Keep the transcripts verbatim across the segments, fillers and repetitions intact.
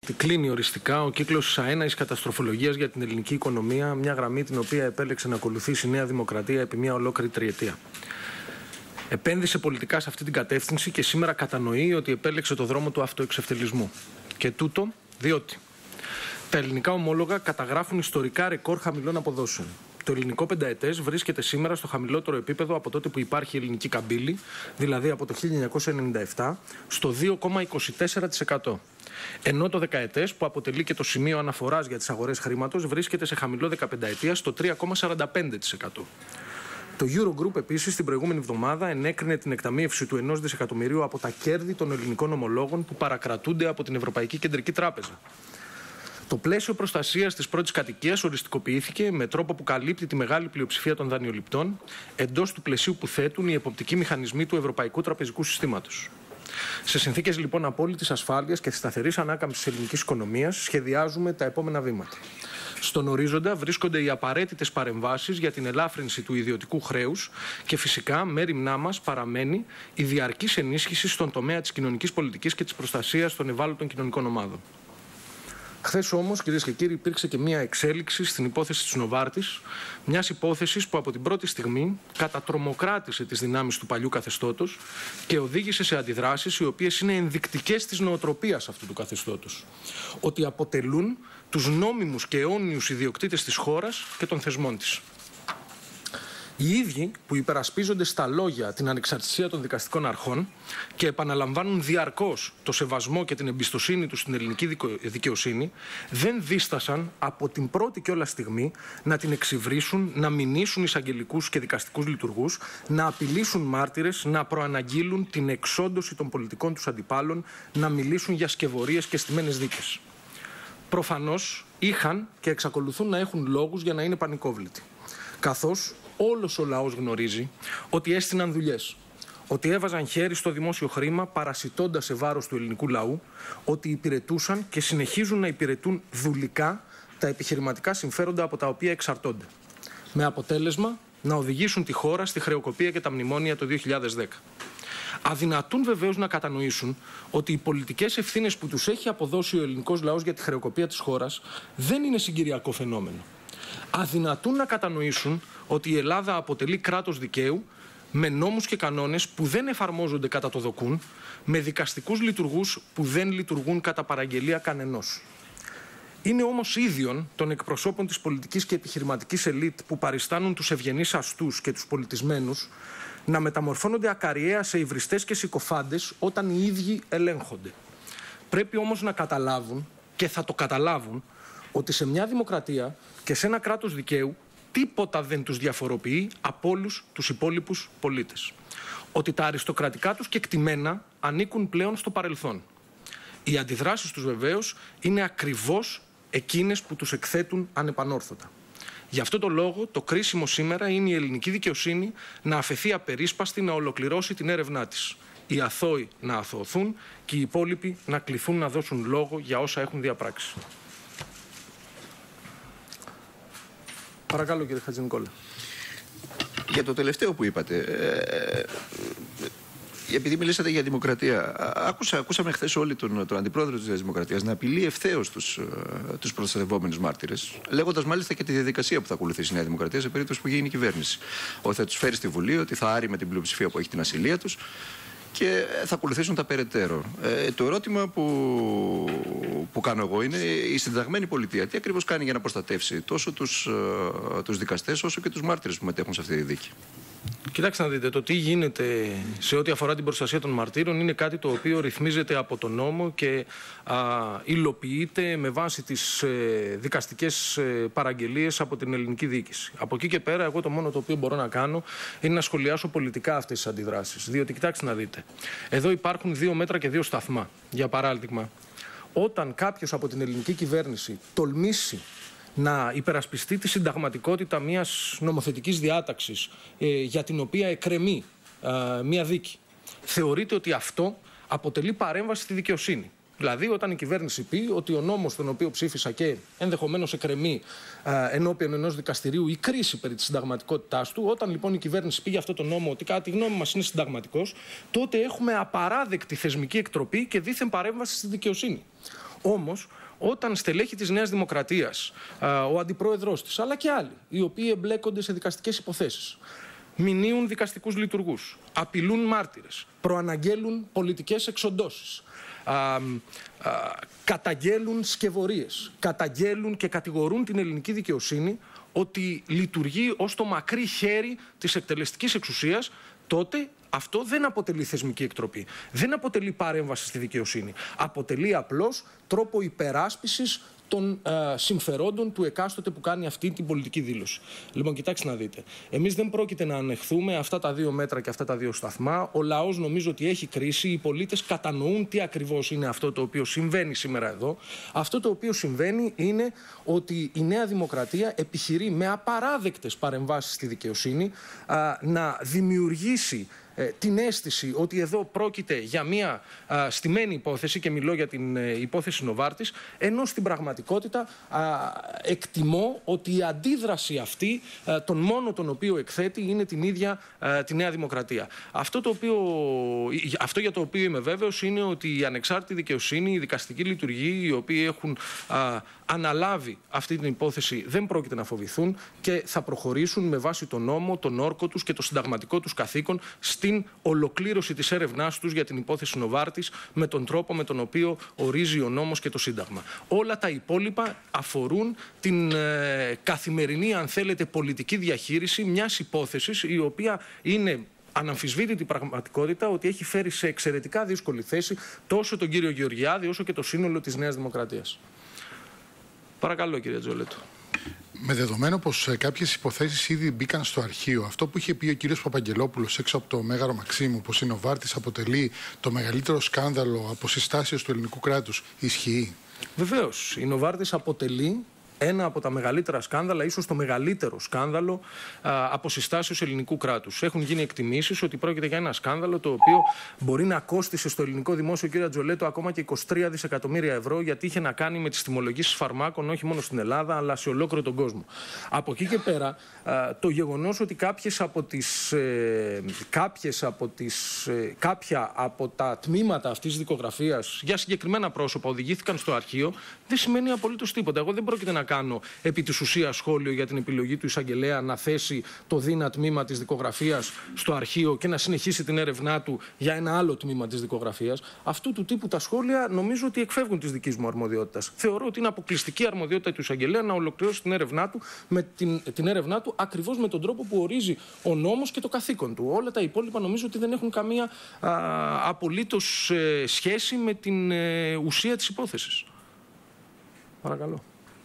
Κλείνει οριστικά ο κύκλος αέναης καταστροφολογίας για την ελληνική οικονομία, μια γραμμή την οποία επέλεξε να ακολουθήσει η Νέα Δημοκρατία επί μια ολόκληρη τριετία. Επένδυσε πολιτικά σε αυτή την κατεύθυνση και σήμερα κατανοεί ότι επέλεξε το δρόμο του αυτοεξευτελισμού. Και τούτο διότι τα ελληνικά ομόλογα καταγράφουν ιστορικά ρεκόρ χαμηλών αποδόσεων. Το ελληνικό πενταετές βρίσκεται σήμερα στο χαμηλότερο επίπεδο από τότε που υπάρχει η ελληνική καμπύλη, δηλαδή από το χίλια εννιακόσια ενενήντα επτά, στο δύο κόμμα είκοσι τέσσερα τοις εκατό. Ενώ το δεκαετές, που αποτελεί και το σημείο αναφοράς για τις αγορές χρήματος, βρίσκεται σε χαμηλό δεκαπενταετία στο τρία κόμμα σαράντα πέντε τοις εκατό. Το Eurogroup επίσης την προηγούμενη εβδομάδα ενέκρινε την εκταμείευση του ενός δισεκατομμυρίου από τα κέρδη των ελληνικών ομολόγων που παρακρατούνται από την Ευρωπαϊκή Κεντρική Τράπεζα. Το πλαίσιο προστασίας της πρώτης κατοικίας οριστικοποιήθηκε με τρόπο που καλύπτει τη μεγάλη πλειοψηφία των δανειοληπτών εντός του πλαισίου που θέτουν οι εποπτικοί μηχανισμοί του Ευρωπαϊκού Τραπεζικού Συστήματος. Σε συνθήκες λοιπόν απόλυτης ασφάλειας και σταθερής ανάκαμψης της ελληνικής οικονομίας, σχεδιάζουμε τα επόμενα βήματα. Στον ορίζοντα βρίσκονται οι απαραίτητες παρεμβάσεις για την ελάφρυνση του ιδιωτικού χρέους και φυσικά μέριμνά μας παραμένει η διαρκής ενίσχυση στον τομέα της κοινωνικής πολιτικής και της προστασίας των ευάλωτων κοινωνικών ομάδων. Χθες όμως, κυρίες και κύριοι, υπήρξε και μία εξέλιξη στην υπόθεση της Νοβάρτης, μιας υπόθεσης που από την πρώτη στιγμή κατατρομοκράτησε τις δυνάμεις του παλιού καθεστώτος και οδήγησε σε αντιδράσεις οι οποίες είναι ενδεικτικές της νοοτροπίας αυτού του καθεστώτος. Ότι αποτελούν τους νόμιμους και αιώνιους ιδιοκτήτες της χώρας και των θεσμών της. Οι ίδιοι που υπερασπίζονται στα λόγια την ανεξαρτησία των δικαστικών αρχών και επαναλαμβάνουν διαρκώς το σεβασμό και την εμπιστοσύνη τους στην ελληνική δικαιοσύνη, δεν δίστασαν από την πρώτη κιόλας στιγμή να την εξυβρίσουν, να μηνύσουν εισαγγελικούς και δικαστικούς λειτουργούς, να απειλήσουν μάρτυρες, να προαναγγείλουν την εξόντωση των πολιτικών τους αντιπάλων, να μιλήσουν για σκευωρίες και στημένες δίκες. Προφανώς είχαν και εξακολουθούν να έχουν λόγους για να είναι πανικόβλητοι. Καθώς όλος ο λαός γνωρίζει ότι έστειναν δουλειές, ότι έβαζαν χέρι στο δημόσιο χρήμα παρασιτώντας σε βάρος του ελληνικού λαού, ότι υπηρετούσαν και συνεχίζουν να υπηρετούν δουλικά τα επιχειρηματικά συμφέροντα από τα οποία εξαρτώνται. Με αποτέλεσμα να οδηγήσουν τη χώρα στη χρεοκοπία και τα μνημόνια το δύο χιλιάδες δέκα. Αδυνατούν βεβαίως να κατανοήσουν ότι οι πολιτικές ευθύνες που τους έχει αποδώσει ο ελληνικός λαός για τη χρεοκοπία της χώρας δεν είναι συγκυριακό φαινόμενο. Αδυνατούν να κατανοήσουν ότι η Ελλάδα αποτελεί κράτος δικαίου με νόμους και κανόνες που δεν εφαρμόζονται κατά το δοκούν, με δικαστικούς λειτουργούς που δεν λειτουργούν κατά παραγγελία κανενός. Είναι όμως ίδιον των εκπροσώπων της πολιτικής και επιχειρηματικής ελίτ που παριστάνουν τους ευγενείς αστούς και τους πολιτισμένους να μεταμορφώνονται ακαριέα σε υβριστές και συκοφάντες όταν οι ίδιοι ελέγχονται. Πρέπει όμως να καταλάβουν, και θα το καταλάβουν, ότι σε μια δημοκρατία και σε ένα κράτος δικαίου τίποτα δεν τους διαφοροποιεί από όλους τους υπόλοιπους πολίτες. Ότι τα αριστοκρατικά τους κεκτημένα ανήκουν πλέον στο παρελθόν. Οι αντιδράσεις τους βεβαίως είναι ακριβώς εκείνες που τους εκθέτουν ανεπανόρθωτα. Γι' αυτό το λόγο το κρίσιμο σήμερα είναι η ελληνική δικαιοσύνη να αφεθεί απερίσπαστη να ολοκληρώσει την έρευνά της. Οι αθώοι να αθωωθούν και οι υπόλοιποι να κληθούν να δώσουν λόγο για όσα έχουν διαπράξει. Παρακαλώ, κύριε Χατζηνικόλα. Για το τελευταίο που είπατε, ε, επειδή μιλήσατε για δημοκρατία, άκουσα, ακούσαμε χθες όλοι τον, τον αντιπρόεδρο της Δημοκρατίας να απειλεί ευθέως τους, τους προστατευόμενους μάρτυρες, λέγοντας μάλιστα και τη διαδικασία που θα ακολουθήσει η Νέα Δημοκρατία σε περίπτωση που γίνει η κυβέρνηση. Ότι θα τους φέρει στη Βουλή, ότι θα άρει με την πλειοψηφία που έχει την ασυλία τους και θα ακολουθήσουν τα περαιτέρω. Ε, το ερώτημα που, που κάνω εγώ είναι η συνταγμένη πολιτεία τι ακριβώς κάνει για να προστατεύσει τόσο τους, τους δικαστές όσο και τους μάρτυρες που μετέχουν σε αυτή τη δίκη. Κοιτάξτε να δείτε, το τι γίνεται σε ό,τι αφορά την προστασία των μαρτύρων είναι κάτι το οποίο ρυθμίζεται από τον νόμο και α, υλοποιείται με βάση τις ε, δικαστικές ε, παραγγελίες από την ελληνική διοίκηση. Από εκεί και πέρα, εγώ το μόνο το οποίο μπορώ να κάνω είναι να σχολιάσω πολιτικά αυτές τις αντιδράσεις. Διότι, κοιτάξτε να δείτε, εδώ υπάρχουν δύο μέτρα και δύο σταθμά. Για παράδειγμα, όταν κάποιος από την ελληνική κυβέρνηση τολμήσει να υπερασπιστεί τη συνταγματικότητα μιας νομοθετικής διάταξης ε, για την οποία εκκρεμεί ε, μια δίκη, θεωρείται ότι αυτό αποτελεί παρέμβαση στη δικαιοσύνη. Δηλαδή, όταν η κυβέρνηση πει ότι ο νόμος τον οποίο ψήφισα και ενδεχομένως εκκρεμεί ε, ενώπιον ενός δικαστηρίου η κρίση περί της συνταγματικότητάς του, όταν λοιπόν η κυβέρνηση πει για αυτό το νόμο ότι κατά τη γνώμη μας είναι συνταγματικός, τότε έχουμε απαράδεκτη θεσμική εκτροπή και δίθεν παρέμβαση στη δικαιοσύνη. Όμως, όταν στελέχη της Νέας Δημοκρατίας, ο αντιπρόεδρος της, αλλά και άλλοι, οι οποίοι εμπλέκονται σε δικαστικές υποθέσεις, μηνύουν δικαστικούς λειτουργούς, απειλούν μάρτυρες, προαναγγέλουν πολιτικές εξοντώσεις, α, α, καταγγέλουν σκευωρίες, καταγγέλουν και κατηγορούν την ελληνική δικαιοσύνη ότι λειτουργεί ως το μακρύ χέρι της εκτελεστικής εξουσίας, τότε αυτό δεν αποτελεί θεσμική εκτροπή. Δεν αποτελεί παρέμβαση στη δικαιοσύνη. Αποτελεί απλώς τρόπο υπεράσπισης των ε, συμφερόντων του εκάστοτε που κάνει αυτή την πολιτική δήλωση. Λοιπόν, κοιτάξτε να δείτε. Εμείς δεν πρόκειται να ανεχθούμε αυτά τα δύο μέτρα και αυτά τα δύο σταθμά. Ο λαός νομίζω ότι έχει κρίση. Οι πολίτες κατανοούν τι ακριβώς είναι αυτό το οποίο συμβαίνει σήμερα εδώ. Αυτό το οποίο συμβαίνει είναι ότι η Νέα Δημοκρατία επιχειρεί με απαράδεκτες παρεμβάσεις στη δικαιοσύνη α, να δημιουργήσει την αίσθηση ότι εδώ πρόκειται για μια α, στημένη υπόθεση, και μιλώ για την ε, υπόθεση Νοβάρτης, ενώ στην πραγματικότητα α, εκτιμώ ότι η αντίδραση αυτή, α, τον μόνο τον οποίο εκθέτει, είναι την ίδια α, τη Νέα Δημοκρατία. Αυτό, το οποίο, αυτό για το οποίο είμαι βέβαιος είναι ότι η ανεξάρτητη δικαιοσύνη, η δικαστική λειτουργοί, οι οποίοι έχουν α, αναλάβει αυτή την υπόθεση, δεν πρόκειται να φοβηθούν και θα προχωρήσουν με βάση τον νόμο, τον όρκο τους και το συνταγματικό τους καθήκον στην ολοκλήρωση της έρευνάς τους για την υπόθεση Νοβάρτης με τον τρόπο με τον οποίο ορίζει ο νόμος και το Σύνταγμα. Όλα τα υπόλοιπα αφορούν την ε, καθημερινή, αν θέλετε, πολιτική διαχείριση μιας υπόθεσης η οποία είναι αναμφισβήτητη πραγματικότητα ότι έχει φέρει σε εξαιρετικά δύσκολη θέση τόσο τον κύριο Γεωργιάδη όσο και το σύνολο της Νέας Δημοκρατίας. Παρακαλώ, κύριε Τζολέτο. Με δεδομένο πως ε, κάποιες υποθέσεις ήδη μπήκαν στο αρχείο, αυτό που είχε πει ο κύριος Παπαγγελόπουλος έξω από το Μέγαρο Μαξίμου, πως η Νοβάρτης αποτελεί το μεγαλύτερο σκάνδαλο αποσυστάσεως του ελληνικού κράτους, ισχύει? Βεβαίως. Η Νοβάρτης αποτελεί ένα από τα μεγαλύτερα σκάνδαλα, ίσως το μεγαλύτερο σκάνδαλο αποσυστάσεως ελληνικού κράτους. Έχουν γίνει εκτιμήσεις ότι πρόκειται για ένα σκάνδαλο το οποίο μπορεί να κόστισε στο ελληνικό δημόσιο, κύριε Τζολέτο, ακόμα και είκοσι τρία δισεκατομμύρια ευρώ, γιατί είχε να κάνει με τις τιμολογήσεις φαρμάκων όχι μόνο στην Ελλάδα, αλλά σε ολόκληρο τον κόσμο. Από εκεί και πέρα, α, το γεγονός ότι κάποιες από τις, ε, κάποιες από τις, ε, κάποια από τα τμήματα αυτής της δικογραφίας για συγκεκριμένα πρόσωπα οδηγήθηκαν στο αρχείο, δεν σημαίνει απολύτως τίποτα. Εγώ δεν πρόκειται να κάνω επί της ουσίας σχόλιο για την επιλογή του εισαγγελέα να θέσει το δίνα τμήμα της δικογραφίας στο αρχείο και να συνεχίσει την έρευνά του για ένα άλλο τμήμα της δικογραφίας. Αυτού του τύπου τα σχόλια νομίζω ότι εκφεύγουν της δικής μου αρμοδιότητας. Θεωρώ ότι είναι αποκλειστική αρμοδιότητα του εισαγγελέα να ολοκληρώσει την έρευνά του, με την, την έρευνά του ακριβώς με τον τρόπο που ορίζει ο νόμος και το καθήκον του. Όλα τα υπόλοιπα νομίζω ότι δεν έχουν καμία α, απολύτως ε, σχέση με την ε, ουσία της υπόθεσης. Παρακαλώ.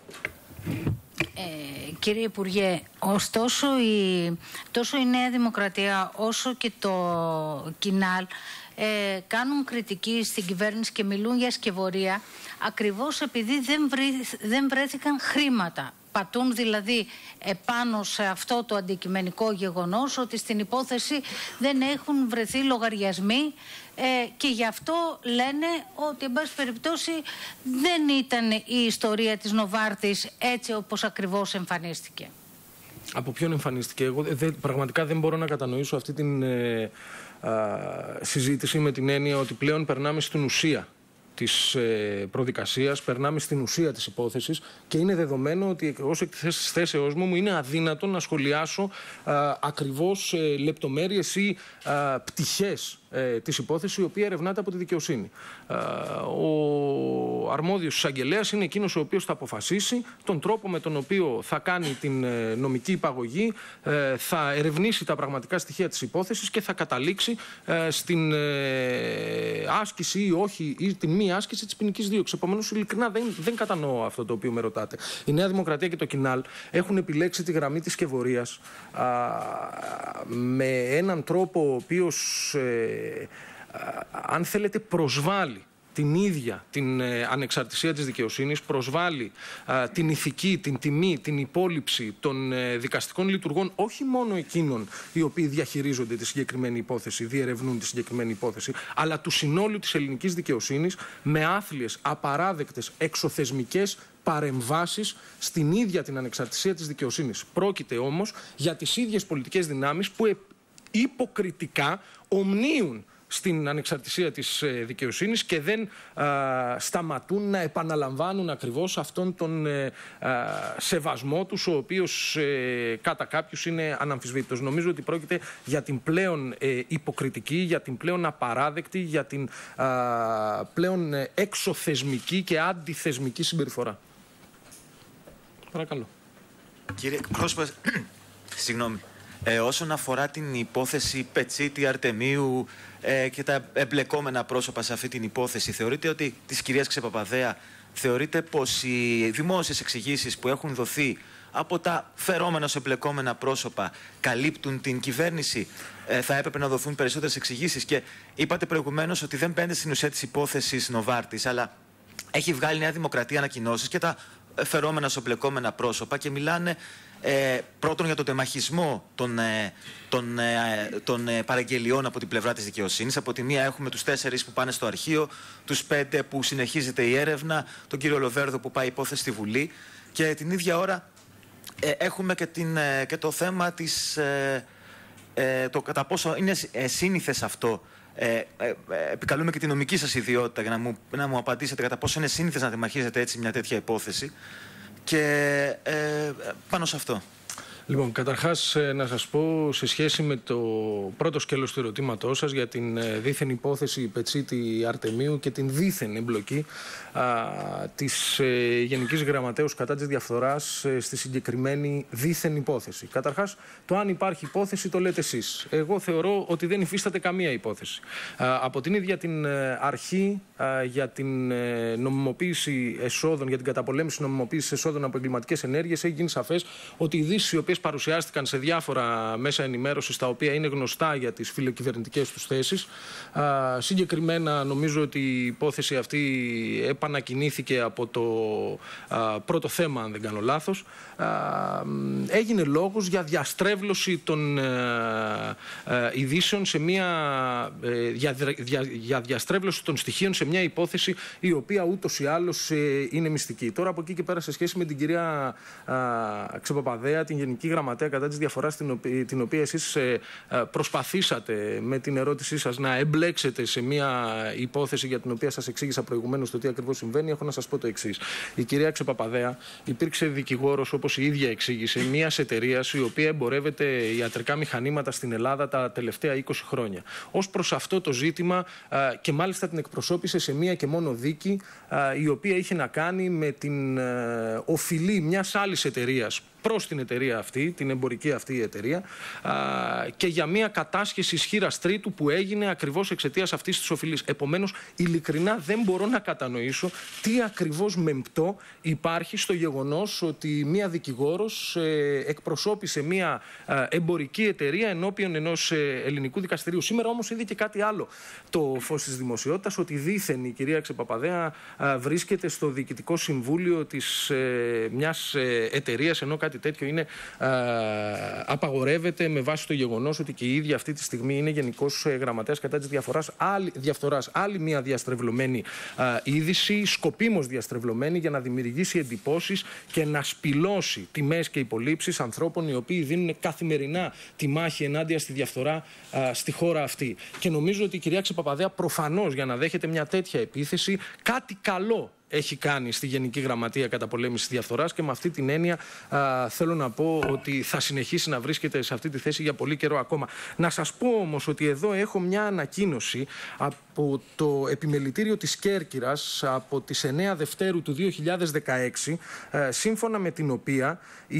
Ε, κύριε Υπουργέ, ωστόσο η, τόσο η Νέα Δημοκρατία όσο και το Κινάλ ε, κάνουν κριτική στην κυβέρνηση και μιλούν για σκευωρία ακριβώς επειδή δεν, βρει, δεν βρέθηκαν χρήματα. Πατούν δηλαδή επάνω σε αυτό το αντικειμενικό γεγονός ότι στην υπόθεση δεν έχουν βρεθεί λογαριασμοί ε, και γι' αυτό λένε ότι εν πάση περιπτώσει δεν ήταν η ιστορία της Νοβάρτης έτσι όπως ακριβώς εμφανίστηκε. Από ποιον εμφανίστηκε? Εγώ δε, πραγματικά δεν μπορώ να κατανοήσω αυτή την ε, α, συζήτηση με την έννοια ότι πλέον περνάμε στην ουσία της ε, προδικασίας, περνάμε στην ουσία της υπόθεσης και είναι δεδομένο ότι ως εκ της θέσεώς μου είναι αδύνατο να σχολιάσω α, ακριβώς ε, λεπτομέρειες ή α, πτυχές ε, της υπόθεσης η οποία ερευνάται από τη δικαιοσύνη. Α, ο αρμόδιος εισαγγελέας είναι εκείνος ο οποίος θα αποφασίσει τον τρόπο με τον οποίο θα κάνει την ε, νομική υπαγωγή, ε, θα ερευνήσει τα πραγματικά στοιχεία της υπόθεσης και θα καταλήξει ε, στην ε, άσκηση ή όχι ή την μη άσκηση της ποινικής δίωξης. Επομένως, ειλικρινά δεν, δεν κατανοώ αυτό το οποίο με ρωτάτε. Η Νέα Δημοκρατία και το Κινάλ έχουν επιλέξει τη γραμμή της σκευωρίας α, με έναν τρόπο ο οποίος, ε, α, αν θέλετε, προσβάλλει την ίδια την ε, ανεξαρτησία της δικαιοσύνης, προσβάλλει ε, την ηθική, την τιμή, την υπόλοιψη των ε, δικαστικών λειτουργών, όχι μόνο εκείνων οι οποίοι διαχειρίζονται τη συγκεκριμένη υπόθεση, διερευνούν τη συγκεκριμένη υπόθεση, αλλά του συνόλου της ελληνικής δικαιοσύνης με άθλιες, απαράδεκτες, εξωθεσμικές παρεμβάσεις στην ίδια την ανεξαρτησία της δικαιοσύνης. Πρόκειται όμως για τις ίδιες πολιτικές δυνάμεις που υποκριτικά ομνίουν στην ανεξαρτησία της δικαιοσύνης και δεν α, σταματούν να επαναλαμβάνουν ακριβώς αυτόν τον ε, α, σεβασμό τους, ο οποίος ε, κατά κάποιους είναι αναμφισβήτητος. Νομίζω ότι πρόκειται για την πλέον ε, υποκριτική, για την πλέον απαράδεκτη, για την α, πλέον ε, εξωθεσμική και αντιθεσμική συμπεριφορά. Παρακαλώ. Κύριε πρόσωπε, συγγνώμη. Ε, όσον αφορά την υπόθεση Πετσίτη, Αρτεμίου ε, και τα εμπλεκόμενα πρόσωπα σε αυτή την υπόθεση, θεωρείτε ότι της κυρίας Ξεπαπαδέα, θεωρείτε πως οι δημόσιες εξηγήσεις που έχουν δοθεί από τα φερόμενα εμπλεκόμενα πρόσωπα καλύπτουν την κυβέρνηση? Ε, θα έπρεπε να δοθούν περισσότερες εξηγήσεις? Και είπατε προηγουμένως ότι δεν μπαίνετε στην ουσία της υπόθεσης Νοβάρτης, αλλά έχει βγάλει η Νέα Δημοκρατία ανακοινώσεις και τα φερόμενα εμπλεκόμενα πρόσωπα και μιλάνε ε, πρώτον για τον τεμαχισμό των, ε, των, ε, των ε, παραγγελιών από την πλευρά της δικαιοσύνης. Από τη μία έχουμε τους τέσσερις που πάνε στο αρχείο, τους πέντε που συνεχίζεται η έρευνα, τον κύριο Λοβέρδο που πάει υπόθεση στη Βουλή, και την ίδια ώρα ε, έχουμε και, την, ε, και το θέμα της, ε, ε, το κατά πόσο είναι ε, σύνηθες αυτό. Ε, ε, ε, επικαλούμε και τη νομική σας ιδιότητα για να μου, να μου απαντήσετε κατά πόσο είναι σύνηθες να τεμαχίζετε έτσι μια τέτοια υπόθεση, και ε, πάνω σε αυτό. Λοιπόν, καταρχάς να σας πω σε σχέση με το πρώτο σκέλος του ερωτήματός σας για την δίθεν υπόθεση Πετσίτη Αρτεμίου και την δίθεν εμπλοκή α, της ε, Γενικής Γραμματέως κατά της διαφθοράς ε, στη συγκεκριμένη δίθεν υπόθεση. Καταρχάς, το αν υπάρχει υπόθεση το λέτε εσείς. Εγώ θεωρώ ότι δεν υφίσταται καμία υπόθεση. Α, από την ίδια την αρχή α, για την ε, νομιμοποίηση εσόδων, για την καταπολέμηση νομιμοποίησης εσόδων από εγκληματικές ενέργειες, έχει γίνει σαφές ότι οι ειδήσεις οι οποίες παρουσιάστηκαν σε διάφορα μέσα ενημέρωσης, τα οποία είναι γνωστά για τις φιλοκυβερνητικές τους θέσεις. Α, συγκεκριμένα νομίζω ότι η υπόθεση αυτή επανακινήθηκε από το α, πρώτο θέμα, αν δεν κάνω λάθος. Α, έγινε λόγος για διαστρέβλωση των α, α, ειδήσεων σε μια, ε, για, για, για διαστρέβλωση των στοιχείων σε μια υπόθεση η οποία ούτως ή άλλως ε, είναι μυστική. Τώρα από εκεί και πέρα, σε σχέση με την κυρία α, Ξεπαπαδέα, την Γενική Γραμματέα κατά της διαφοράς, την οποία, την οποία εσείς ε, προσπαθήσατε με την ερώτησή σας να εμπλέξετε σε μια υπόθεση για την οποία σας εξήγησα προηγουμένως το τι ακριβώς συμβαίνει, έχω να σας πω το εξής. Η κυρία Ξεπαπαδέα υπήρξε δικηγόρος, όπως η ίδια εξήγησε, μιας εταιρείας η οποία εμπορεύεται ιατρικά μηχανήματα στην Ελλάδα τα τελευταία είκοσι χρόνια. Ως προς αυτό το ζήτημα, α, και μάλιστα την εκπροσώπησε σε μία και μόνο δίκη, α, η οποία είχε να κάνει με την α, οφειλή μιας άλλης εταιρείας προς την εταιρεία αυτή, την εμπορική αυτή εταιρεία, α, και για μια κατάσχεση ισχύρας τρίτου που έγινε ακριβώς εξαιτίας αυτής της οφειλής. Επομένως, ειλικρινά δεν μπορώ να κατανοήσω τι ακριβώς μεμπτό υπάρχει στο γεγονός ότι μια δικηγόρος ε, εκπροσώπησε μια ε, εμπορική εταιρεία ενώπιον ενός ε, ελληνικού δικαστηρίου. Σήμερα όμως είδε και κάτι άλλο το φως της δημοσιότητας, ότι δήθεν η κυρία Ξεπαπαδέα ε, βρίσκεται στο διοικητικό συμβούλιο της ε, μιας ε, εταιρείας, ενώ κάτι τέτοιο είναι, α, απαγορεύεται με βάση το γεγονός ότι και η ίδια αυτή τη στιγμή είναι Γενικός Γραμματέας κατά της διαφοράς, άλλη, διαφθοράς. Άλλη μια διαστρεβλωμένη α, είδηση, σκοπίμως διαστρεβλωμένη, για να δημιουργήσει εντυπώσεις και να σπηλώσει τιμές και υπολείψεις ανθρώπων οι οποίοι δίνουν καθημερινά τη μάχη ενάντια στη διαφθορά α, στη χώρα αυτή. Και νομίζω ότι η κυρία Ξεπαπαδέα προφανώς, για να δέχεται μια τέτοια επίθεση, κάτι καλό έχει κάνει στη Γενική Γραμματεία καταπολέμησης διαφθοράς, και με αυτή την έννοια α, θέλω να πω ότι θα συνεχίσει να βρίσκεται σε αυτή τη θέση για πολύ καιρό ακόμα. Να σας πω όμως ότι εδώ έχω μια ανακοίνωση από το Επιμελητήριο της Κέρκυρας από τις εννέα Δευτέρου του δύο χιλιάδες δεκαέξι, α, σύμφωνα με την οποία η...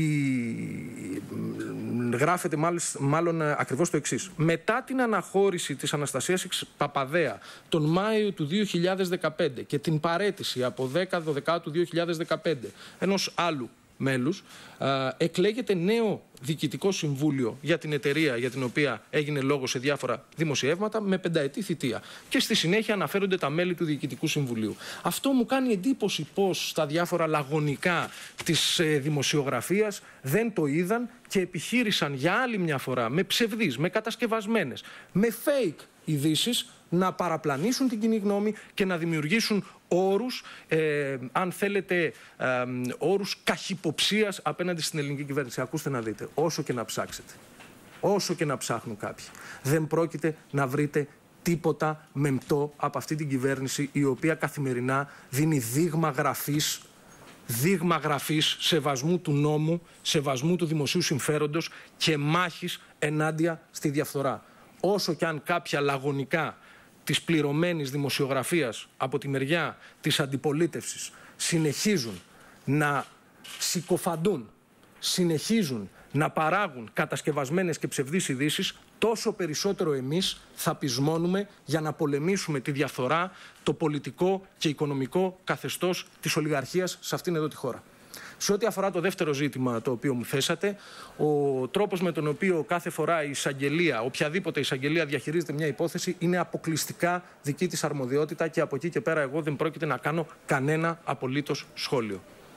γράφεται μάλιστα, μάλλον ακριβώς το εξής. Μετά την αναχώρηση της Αναστασίας Παπαδέα τον Μάιο του δύο χιλιάδες δεκαπέντε και την παραίτηση από δέκα δώδεκα του δύο χιλιάδες δεκαπέντε ενός άλλου μέλους, α, εκλέγεται νέο διοικητικό συμβούλιο για την εταιρεία για την οποία έγινε λόγο σε διάφορα δημοσιεύματα με πενταετή θητεία. Και στη συνέχεια αναφέρονται τα μέλη του Διοικητικού Συμβουλίου. Αυτό μου κάνει εντύπωση πως στα διάφορα λαγωνικά της ε, δημοσιογραφίας δεν το είδαν και επιχείρησαν για άλλη μια φορά με ψευδείς, με κατασκευασμένες, με fake ειδήσεις να παραπλανήσουν την κοινή γνώμη και να δημιουργήσουν όρους, ε, αν θέλετε, ε, όρους καχυποψίας απέναντι στην ελληνική κυβέρνηση. Ακούστε να δείτε, όσο και να ψάξετε, όσο και να ψάχνουν κάποιοι, δεν πρόκειται να βρείτε τίποτα μεμπτό από αυτή την κυβέρνηση, η οποία καθημερινά δίνει δείγμα γραφής, δείγμα γραφής σεβασμού του νόμου, σεβασμού του δημοσίου συμφέροντος και μάχης ενάντια στη διαφθορά. Όσο κι αν κάποια λαγωνικά της πληρωμένης δημοσιογραφίας από τη μεριά της αντιπολίτευσης συνεχίζουν να συκοφαντούν, συνεχίζουν να παράγουν κατασκευασμένες και ψευδείς ειδήσεις, τόσο περισσότερο εμείς θα πεισμώνουμε για να πολεμήσουμε τη διαφθορά, το πολιτικό και οικονομικό καθεστώς της ολιγαρχίας σε αυτήν εδώ τη χώρα. Σε ό,τι αφορά το δεύτερο ζήτημα το οποίο μου θέσατε, ο τρόπος με τον οποίο κάθε φορά η εισαγγελία, οποιαδήποτε εισαγγελία διαχειρίζεται μια υπόθεση, είναι αποκλειστικά δική της αρμοδιότητα και από εκεί και πέρα εγώ δεν πρόκειται να κάνω κανένα απολύτως σχόλιο.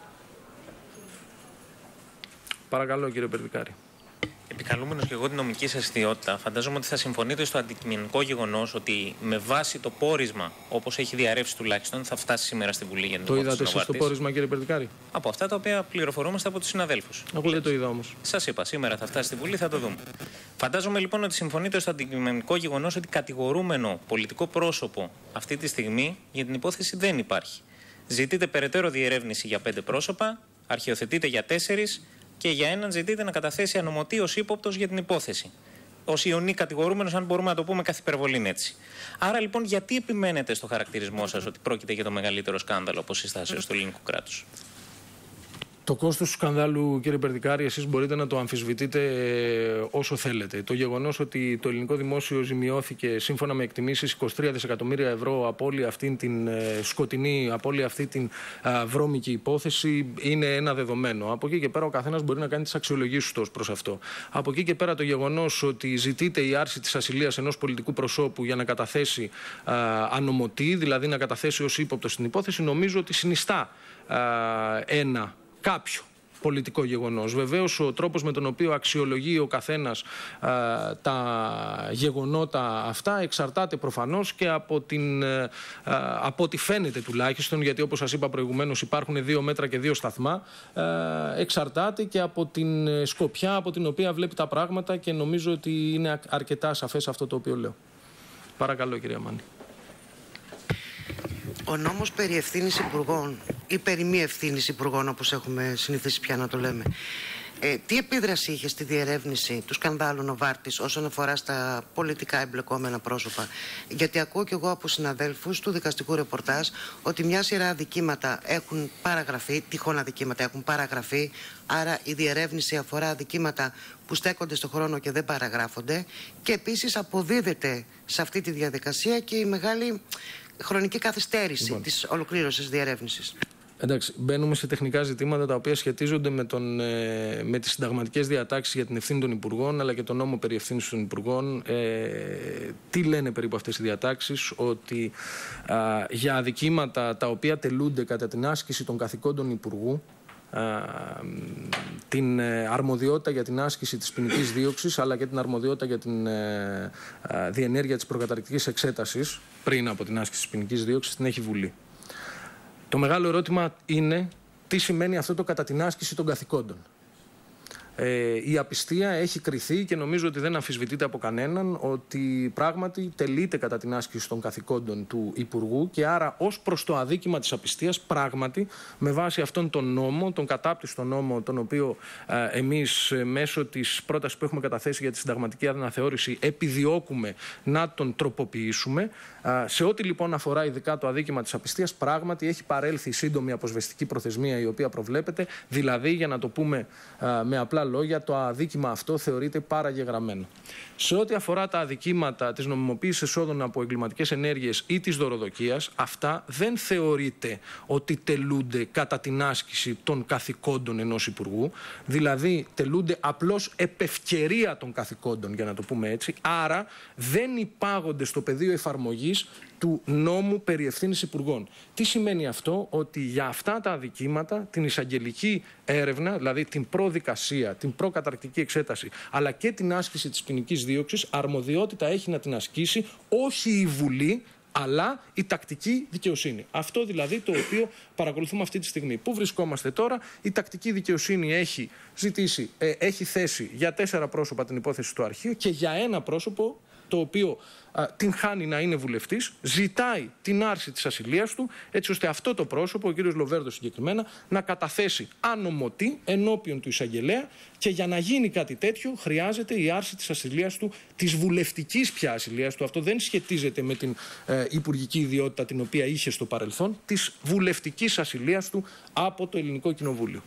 Παρακαλώ, κύριε Περδικάρη. Επικαλούμενος και εγώ την νομική σας ιδιότητα, φαντάζομαι ότι θα συμφωνείτε στο αντικειμενικό γεγονός ότι με βάση το πόρισμα, όπως έχει διαρρεύσει τουλάχιστον, θα φτάσει σήμερα στη Βουλή για την υπόθεση. Το είδατε εσείς το πόρισμα, κύριε Περδικάρη? Από αυτά τα οποία πληροφορούμαστε από τους συναδέλφους. Εγώ δεν το είδα όμως. Σας είπα, σήμερα θα φτάσει στη Βουλή, θα το δούμε. Φαντάζομαι λοιπόν ότι συμφωνείτε στο αντικειμενικό γεγονός ότι κατηγορούμενο πολιτικό πρόσωπο αυτή τη στιγμή για την υπόθεση δεν υπάρχει. Ζητείτε περαιτέρω διερεύνηση για πέντε πρόσωπα, αρχιοθετείτε για τέσσερις. Και για έναν ζητείτε να καταθέσει ανομωτή ως ύποπτος για την υπόθεση. Ως ιονή κατηγορούμενος, αν μπορούμε να το πούμε καθ' υπερβολήν έτσι. Άρα λοιπόν, γιατί επιμένετε στο χαρακτηρισμό σας ότι πρόκειται για το μεγαλύτερο σκάνδαλο από συστάσεως του ελληνικού κράτους? Το κόστος του σκανδάλου, κύριε Περδικάρη, εσείς μπορείτε να το αμφισβητείτε όσο θέλετε. Το γεγονός ότι το ελληνικό δημόσιο ζημιώθηκε σύμφωνα με εκτιμήσεις είκοσι τρία δισεκατομμύρια ευρώ από όλη αυτή την σκοτεινή, από όλη αυτή την βρώμικη υπόθεση είναι ένα δεδομένο. Από εκεί και πέρα ο καθένας μπορεί να κάνει τις αξιολογήσεις του ως προς αυτό. Από εκεί και πέρα το γεγονός ότι ζητείται η άρση της ασυλίας ενός πολιτικού προσώπου για να καταθέσει ανομωτή, δηλαδή να καταθέσει ως ύποπτο στην υπόθεση, νομίζω ότι συνιστά ένα κάποιο πολιτικό γεγονός. Βεβαίως ο τρόπος με τον οποίο αξιολογεί ο καθένας α, τα γεγονότα αυτά εξαρτάται προφανώς και από, την, α, από ό,τι φαίνεται τουλάχιστον, γιατί όπως σας είπα προηγουμένως υπάρχουν δύο μέτρα και δύο σταθμά, α, εξαρτάται και από την σκοπιά από την οποία βλέπει τα πράγματα και νομίζω ότι είναι αρκετά σαφές αυτό το οποίο λέω. Παρακαλώ, κυρία Μάνη. Ο νόμος περί ευθύνης υπουργών ή περί μη ευθύνης υπουργών, όπως έχουμε συνηθίσει πια να το λέμε, ε, τι επίδραση είχε στη διερεύνηση του σκανδάλου Νοβάρτης όσον αφορά στα πολιτικά εμπλεκόμενα πρόσωπα? Γιατί ακούω κι εγώ από συναδέλφους του δικαστικού ρεπορτάζ ότι μια σειρά αδικήματα έχουν παραγραφεί, τυχόν αδικήματα έχουν παραγραφεί, άρα η διερεύνηση αφορά αδικήματα που στέκονται στο χρόνο και δεν παραγράφονται, και επίσης αποδίδεται σε αυτή τη διαδικασία και η μεγάλη χρονική καθυστέρηση λοιπόν της ολοκλήρωσης διερεύνησης. Εντάξει, μπαίνουμε σε τεχνικά ζητήματα τα οποία σχετίζονται με, τον, ε, με τις συνταγματικές διατάξεις για την ευθύνη των υπουργών, αλλά και τον νόμο περί ευθύνης των υπουργών. Ε, τι λένε περίπου αυτές οι διατάξεις? Ότι α, για αδικήματα τα οποία τελούνται κατά την άσκηση των καθηκόντων υπουργού, α, την ε, αρμοδιότητα για την άσκηση της ποινικής δίωξης, αλλά και την αρμοδιότητα για την ε, ε, διενέργεια της προκαταρκτικής εξέτασης πριν από την άσκηση της ποινικής δίωξης, την έχει Βουλή. Το μεγάλο ερώτημα είναι τι σημαίνει αυτό το κατά την άσκηση των καθηκόντων. Ε, η απιστία έχει κριθεί και νομίζω ότι δεν αμφισβητείται από κανέναν ότι πράγματι τελείται κατά την άσκηση των καθηκόντων του Υπουργού, και άρα ως προς το αδίκημα της απιστίας πράγματι με βάση αυτόν τον νόμο, τον κατάπτυστο νόμο, τον οποίο ε, εμείς ε, μέσω της πρότασης που έχουμε καταθέσει για τη συνταγματική αναθεώρηση επιδιώκουμε να τον τροποποιήσουμε, ε, σε ό,τι λοιπόν αφορά ειδικά το αδίκημα της απιστίας, πράγματι έχει παρέλθει σύντομη αποσβεστική προθεσμία η οποία προβλέπεται, δηλαδή για να το πούμε ε, με απλά λόγια, το αδίκημα αυτό θεωρείται παραγεγραμμένο. Σε ό,τι αφορά τα αδικήματα της νομιμοποίησης εσόδων από εγκληματικές ενέργειες ή της δωροδοκίας, αυτά δεν θεωρείται ότι τελούνται κατά την άσκηση των καθηκόντων ενός υπουργού, δηλαδή τελούνται απλώς επ' ευκαιρία των καθηκόντων, για να το πούμε έτσι, άρα δεν υπάγονται στο πεδίο εφαρμογής του νόμου περί ευθύνης υπουργών. Τι σημαίνει αυτό? Ότι για αυτά τα αδικήματα την εισαγγελική έρευνα, δηλαδή την προδικασία, την προκαταρκτική εξέταση, αλλά και την άσκηση της ποινικής δίωξης, αρμοδιότητα έχει να την ασκήσει όχι η Βουλή, αλλά η τακτική δικαιοσύνη. Αυτό δηλαδή το οποίο παρακολουθούμε αυτή τη στιγμή. Πού βρισκόμαστε τώρα? Η τακτική δικαιοσύνη έχει ζητήσει, ε, έχει θέσει για τέσσερα πρόσωπα την υπόθεση στο αρχείο και για ένα πρόσωπο το οποίο α, την χάνει να είναι βουλευτής, ζητάει την άρση της ασυλίας του, έτσι ώστε αυτό το πρόσωπο, ο κύριος Λοβέρδος συγκεκριμένα, να καταθέσει ανομωτή ενώπιον του εισαγγελέα, και για να γίνει κάτι τέτοιο χρειάζεται η άρση της ασυλίας του, της βουλευτικής πια ασυλίας του. Αυτό δεν σχετίζεται με την ε, υπουργική ιδιότητα την οποία είχε στο παρελθόν, της βουλευτικής ασυλίας του από το Ελληνικό Κοινοβούλιο.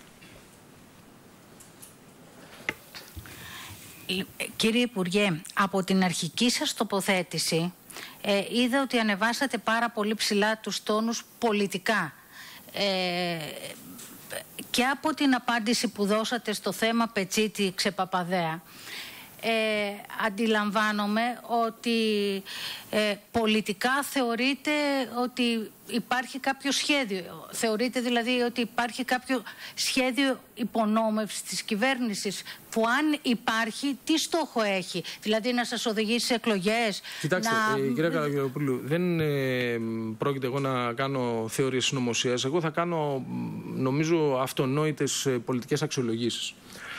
Κύριε Υπουργέ, από την αρχική σας τοποθέτηση ε, είδα ότι ανεβάσατε πάρα πολύ ψηλά τους τόνους πολιτικά. Ε, και από την απάντηση που δώσατε στο θέμα Πετσίτη Ξεπαπαδέα, ε, αντιλαμβάνομαι ότι ε, πολιτικά θεωρείτε ότι υπάρχει κάποιο σχέδιο. Θεωρείτε δηλαδή ότι υπάρχει κάποιο σχέδιο υπονόμευσης της κυβέρνησης, που αν υπάρχει, τι στόχο έχει? Δηλαδή να σας οδηγήσει σε εκλογές? Κοιτάξτε, να... ε, κυρία Καραγιοροπούλου, δεν ε, πρόκειται εγώ να κάνω θεωρίες συνωμοσίας. Εγώ θα κάνω, νομίζω, αυτονόητες ε, πολιτικές αξιολογήσεις.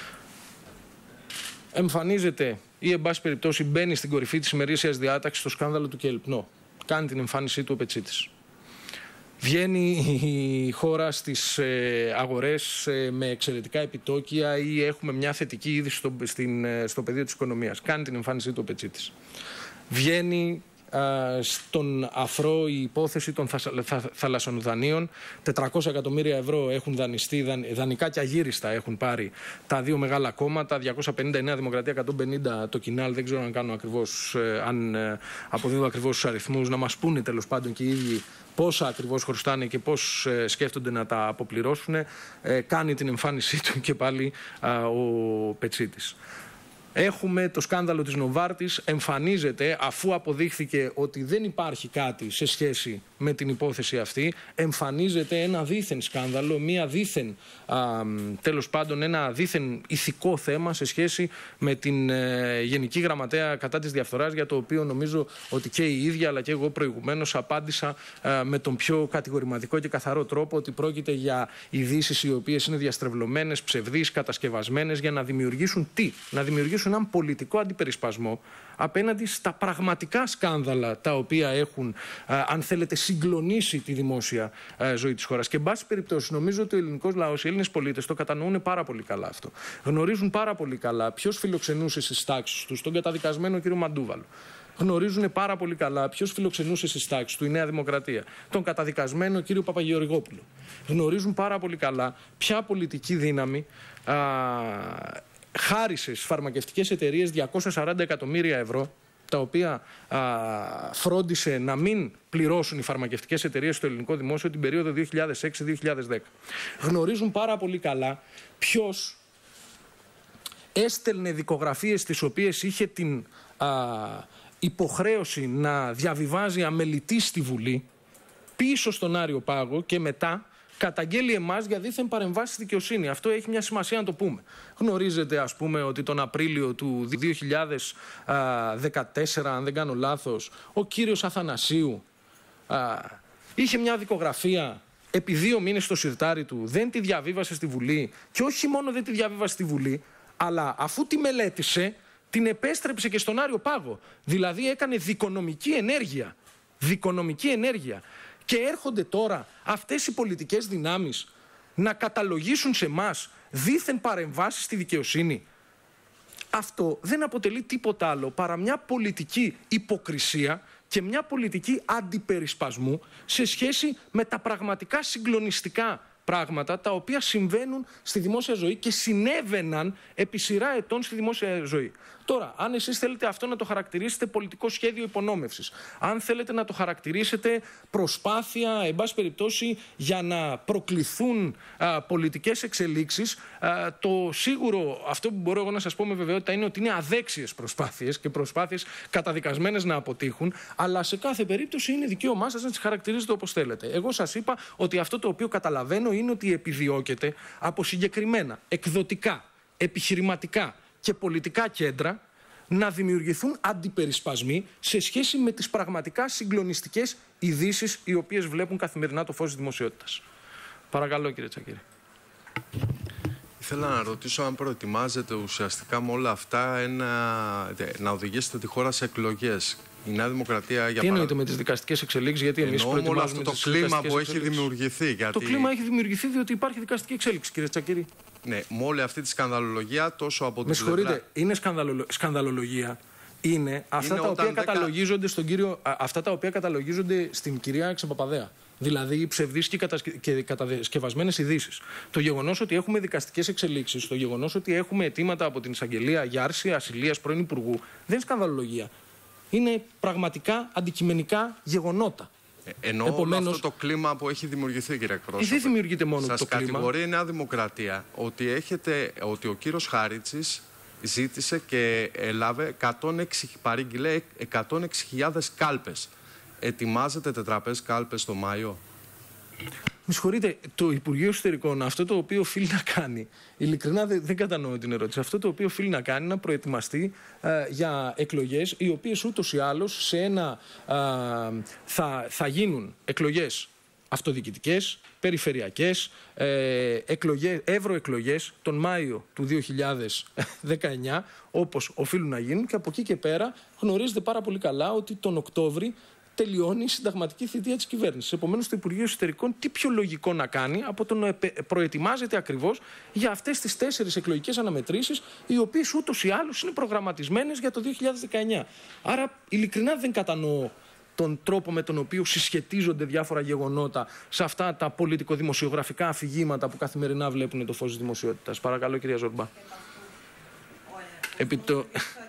Εμφανίζεται ή, εν πάση περιπτώσει, μπαίνει στην κορυφή της ημερήσιας διάταξης το σκάνδαλο του Κελπνό. Κάνει την εμφάνισή του ο Πετσίτης. Βγαίνει η χώρα στις ε, αγορές ε, με εξαιρετικά επιτόκια, ή έχουμε μια θετική είδηση στο, στην, ε, στο πεδίο της οικονομίας. Κάνει την εμφάνισή του ο Πετσίτης. Βγαίνει ε, στον αφρό η υπόθεση των θα, θα, θαλασσονοδανείων. τετρακόσια εκατομμύρια ευρώ έχουν δανειστεί, δαν, δανεικά και αγύριστα έχουν πάρει τα δύο μεγάλα κόμματα. διακόσια πενήντα η Νέα Δημοκρατία, εκατόν πενήντα το Κινάλ. Δεν ξέρω αν, κάνω ακριβώς, ε, αν ε, αποδίδω ακριβώς τους αριθμούς. Να μας πούνε τέλος πάντων και οι ίδιοι πόσα ακριβώς χρωστάνε και πώς ε, σκέφτονται να τα αποπληρώσουν. Ε, κάνει την εμφάνισή του και πάλι ε, ο Πετσίτης. Έχουμε το σκάνδαλο της Νοβάρτης, εμφανίζεται αφού αποδείχθηκε ότι δεν υπάρχει κάτι σε σχέση με την υπόθεση αυτή, εμφανίζεται ένα δίθεν σκάνδαλο, μία δίθεν, α, τέλος πάντων ένα δίθεν ηθικό θέμα σε σχέση με την ε, Γενική Γραμματέα κατά της διαφθοράς, για το οποίο νομίζω ότι και η ίδια αλλά και εγώ προηγουμένως απάντησα ε, με τον πιο κατηγορηματικό και καθαρό τρόπο, ότι πρόκειται για ειδήσεις οι οποίες είναι διαστρεβλωμένες, ψευδείς, κατασκευασμένες, για να δημιουργήσουν τι? Να δημιουργήσουν έναν πολιτικό αντιπερισπασμό απέναντι στα πραγματικά σκάνδαλα τα οποία έχουν, α, αν θέλετε, συγκλονίσει τη δημόσια α, ζωή της χώρας. Και εν πάση περιπτώσει, νομίζω ότι ο ελληνικός λαός, οι Έλληνες πολίτες το κατανοούν πάρα πολύ καλά αυτό. Γνωρίζουν πάρα πολύ καλά ποιος φιλοξενούσε στις τάξεις τους τον καταδικασμένο κύριο Μαντούβαλο. Γνωρίζουν πάρα πολύ καλά ποιος φιλοξενούσε στις τάξεις του η Νέα Δημοκρατία τον καταδικασμένο κύριο Παπαγεωργόπουλο. Γνωρίζουν πάρα πολύ καλά ποια πολιτική δύναμη α, χάρισε στις φαρμακευτικές εταιρείες διακόσια σαράντα εκατομμύρια ευρώ, τα οποία α, φρόντισε να μην πληρώσουν οι φαρμακευτικές εταιρείες στο ελληνικό δημόσιο την περίοδο δύο χιλιάδες έξι με δύο χιλιάδες δέκα. Γνωρίζουν πάρα πολύ καλά ποιος έστελνε δικογραφίες τις οποίες είχε την α, υποχρέωση να διαβιβάζει αμελητή στη Βουλή, πίσω στον Άριο Πάγο, και μετά καταγγέλει εμάς για δίθεν παρεμβάσεις στη δικαιοσύνη. Αυτό έχει μια σημασία να το πούμε. Γνωρίζετε, ας πούμε, ότι τον Απρίλιο του δύο χιλιάδες δεκατέσσερα, αν δεν κάνω λάθος, ο κύριος Αθανασίου α, είχε μια δικογραφία επί δύο μήνες στο σιρτάρι του, δεν τη διαβίβασε στη Βουλή, και όχι μόνο δεν τη διαβίβασε στη Βουλή, αλλά αφού τη μελέτησε, την επέστρεψε και στον Άριο Πάγο. Δηλαδή έκανε δικονομική ενέργεια. Δικονομική ενέργεια. Και έρχονται τώρα αυτές οι πολιτικές δυνάμεις να καταλογίσουν σε εμάς δίθεν παρεμβάσεις στη δικαιοσύνη. Αυτό δεν αποτελεί τίποτα άλλο παρά μια πολιτική υποκρισία και μια πολιτική αντιπερισπασμού σε σχέση με τα πραγματικά συγκλονιστικά πράγματα τα οποία συμβαίνουν στη δημόσια ζωή και συνέβαιναν επί σειρά ετών στη δημόσια ζωή. Τώρα, αν εσείς θέλετε αυτό να το χαρακτηρίσετε πολιτικό σχέδιο υπονόμευσης, αν θέλετε να το χαρακτηρίσετε προσπάθεια, εν πάση περιπτώσει, για να προκληθούν α, πολιτικές εξελίξεις, α, το σίγουρο, αυτό που μπορώ εγώ να σας πω με βεβαιότητα, είναι ότι είναι αδέξιες προσπάθειες και προσπάθειες καταδικασμένες να αποτύχουν, αλλά σε κάθε περίπτωση είναι δικαίωμά σας να τις χαρακτηρίζετε όπως θέλετε. Εγώ σας είπα ότι αυτό το οποίο καταλαβαίνω είναι ότι επιδιώκεται από συγκεκριμένα εκδοτικά, επιχειρηματικά και πολιτικά κέντρα να δημιουργηθούν αντιπερισπασμοί σε σχέση με τις πραγματικά συγκλονιστικές ειδήσεις οι οποίες βλέπουν καθημερινά το φως της δημοσιότητας. Παρακαλώ, κύριε Τσακίρη. ήθελα να ρωτήσω αν προετοιμάζετε ουσιαστικά με όλα αυτά ένα, να οδηγήσετε τη χώρα σε εκλογές. Η Νέα Δημοκρατία για Τι εννοείται με τις δικαστικές εξελίξεις, γιατί εμείς προετοιμάζουμε αυτό το κλίμα που έχει εξελίξεις. δημιουργηθεί. Γιατί... Το κλίμα έχει δημιουργηθεί διότι υπάρχει δικαστική εξέλιξη, κύριε Τσακίρη. Ναι, με όλη αυτή τη σκανδαλολογία τόσο από την Με συγχωρείτε, πλευρά... είναι σκανδαλολο... σκανδαλολογία. Είναι αυτά, είναι τα οποία δεκα... καταλογίζονται στον κύριο... αυτά τα οποία καταλογίζονται στην κυρία Ξεπαπαδέα. Δηλαδή οι ψευδείς και, κατασκε... και κατασκευασμένες ειδήσεις. Το γεγονός ότι έχουμε δικαστικές εξελίξεις, το γεγονός ότι έχουμε αιτήματα από την εισαγγελία για άρση ασυλίας πρώην Υπουργού, δεν είναι σκανδαλολογία. Είναι πραγματικά αντικειμενικά γεγονότα. Ε, εννοώ Επομένως, όλο αυτό το κλίμα που έχει δημιουργηθεί, κύριε εκπρόσωπε. Δεν δημιουργείται μόνο Σας το κλίμα. Σας κατηγορεί η Νέα Δημοκρατία ότι, έχετε, ότι ο κύριος Χαρίτσης ζήτησε και έλαβε εκατόν έξι, παρήγγειλε εκατόν έξι χιλιάδες κάλπες. Ετοιμάζετε τετραπές κάλπες το Μάιο? Με συγχωρείτε, το Υπουργείο Εσωτερικών αυτό το οποίο οφείλει να κάνει, ειλικρινά δεν, δεν κατανοώ την ερώτηση, αυτό το οποίο οφείλει να κάνει να προετοιμαστεί ε, για εκλογές οι οποίες ούτως ή άλλως σε ένα, ε, θα, θα γίνουν εκλογές αυτοδιοικητικές, περιφερειακές, ε, εκλογές, ευρωεκλογές τον Μάιο του δύο χιλιάδες δεκαεννιά, όπως οφείλουν να γίνουν, και από εκεί και πέρα γνωρίζετε πάρα πολύ καλά ότι τον Οκτώβρη τελειώνει η συνταγματική θητεία της κυβέρνησης. Επομένως, το Υπουργείο Εσωτερικών τι πιο λογικό να κάνει από το να προετοιμάζεται ακριβώς για αυτές τις τέσσερις εκλογικές αναμετρήσεις, οι οποίες ούτως ή άλλως είναι προγραμματισμένες για το δύο χιλιάδες δεκαεννιά. Άρα, ειλικρινά δεν κατανοώ τον τρόπο με τον οποίο συσχετίζονται διάφορα γεγονότα σε αυτά τα πολιτικοδημοσιογραφικά αφηγήματα που καθημερινά βλέπουν το φως της δημοσιότητας. Παρακαλώ, κυρία Ζορμπά. Επί το...